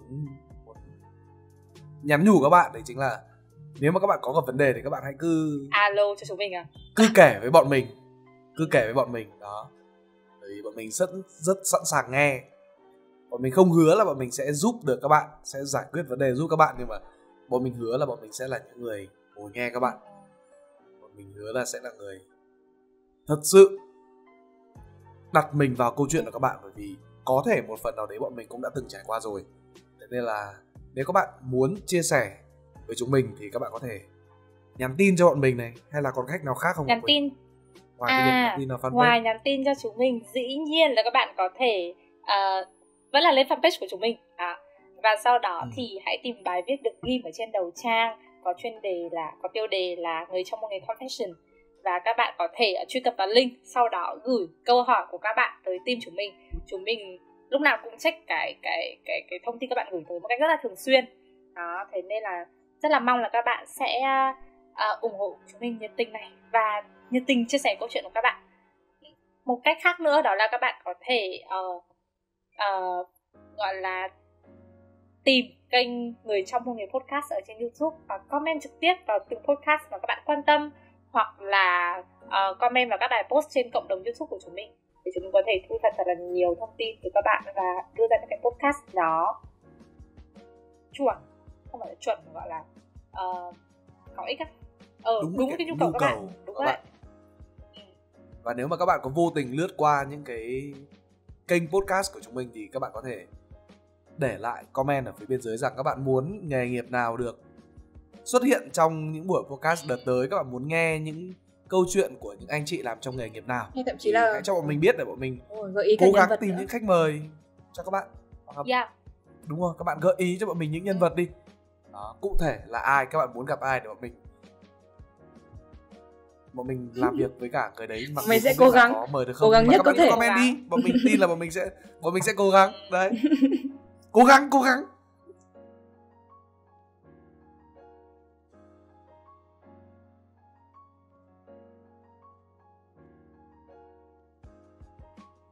nhắn nhủ các bạn, đấy chính là nếu mà các bạn có gặp vấn đề thì các bạn hãy cứ alo cho chúng mình cứ kể với bọn mình đó, bởi vì bọn mình rất sẵn sàng nghe. Bọn mình không hứa là bọn mình sẽ giúp được các bạn, sẽ giải quyết vấn đề giúp các bạn, nhưng mà bọn mình hứa là bọn mình sẽ là những người ngồi nghe các bạn. Bọn mình hứa là sẽ là người thật sự đặt mình vào câu chuyện của các bạn, bởi vì có thể một phần nào đấy bọn mình cũng đã từng trải qua rồi. Thế nên là nếu các bạn muốn chia sẻ với chúng mình thì các bạn có thể nhắn tin cho bọn mình này, hay là còn cách nào khác không? Nhắn tin. Ngoài nhắn tin cho chúng mình, dĩ nhiên là các bạn có thể vẫn là lên fanpage của chúng mình. Và sau đó thì hãy tìm bài viết được ghim ở trên đầu trang, có tiêu đề là người trong một nghề confession, và các bạn có thể truy cập vào link, sau đó gửi câu hỏi của các bạn tới team chúng mình. Chúng mình lúc nào cũng check cái thông tin các bạn gửi tới một cách rất là thường xuyên. Đó, thế nên là rất là mong là các bạn sẽ ủng hộ chúng mình nhiệt tình này và nhiệt tình chia sẻ câu chuyện của các bạn. Một cách khác nữa đó là các bạn có thể gọi là tìm kênh Người Trong Một Nghề Podcast ở trên YouTube và comment trực tiếp vào từng podcast mà các bạn quan tâm, hoặc là comment vào các bài post trên cộng đồng YouTube của chúng mình, để chúng mình có thể thu thập thật là nhiều thông tin từ các bạn và đưa ra những cái podcast nó chuẩn, không phải là chuẩn, gọi là có ích á. Đúng cái nhu cầu các bạn. Đúng vậy. Và nếu mà các bạn có vô tình lướt qua những cái kênh podcast của chúng mình thì các bạn có thể để lại comment ở phía bên dưới rằng các bạn muốn nghề nghiệp nào được xuất hiện trong những buổi podcast đợt tới, các bạn muốn nghe những câu chuyện của những anh chị làm trong nghề nghiệp nào, hay thậm chí là hãy cho bọn mình biết để bọn mình gợi ý cố gắng tìm nữa. những khách mời cho các bạn. Đúng rồi, các bạn gợi ý cho bọn mình những nhân vật đi. Đó, cụ thể là ai, các bạn muốn gặp ai để bọn mình làm việc với cả người đấy. Mình sẽ cố gắng có mời được không, cố gắng nhất có thể. Comment đi, bọn mình tin là bọn mình sẽ cố gắng đấy. Cố gắng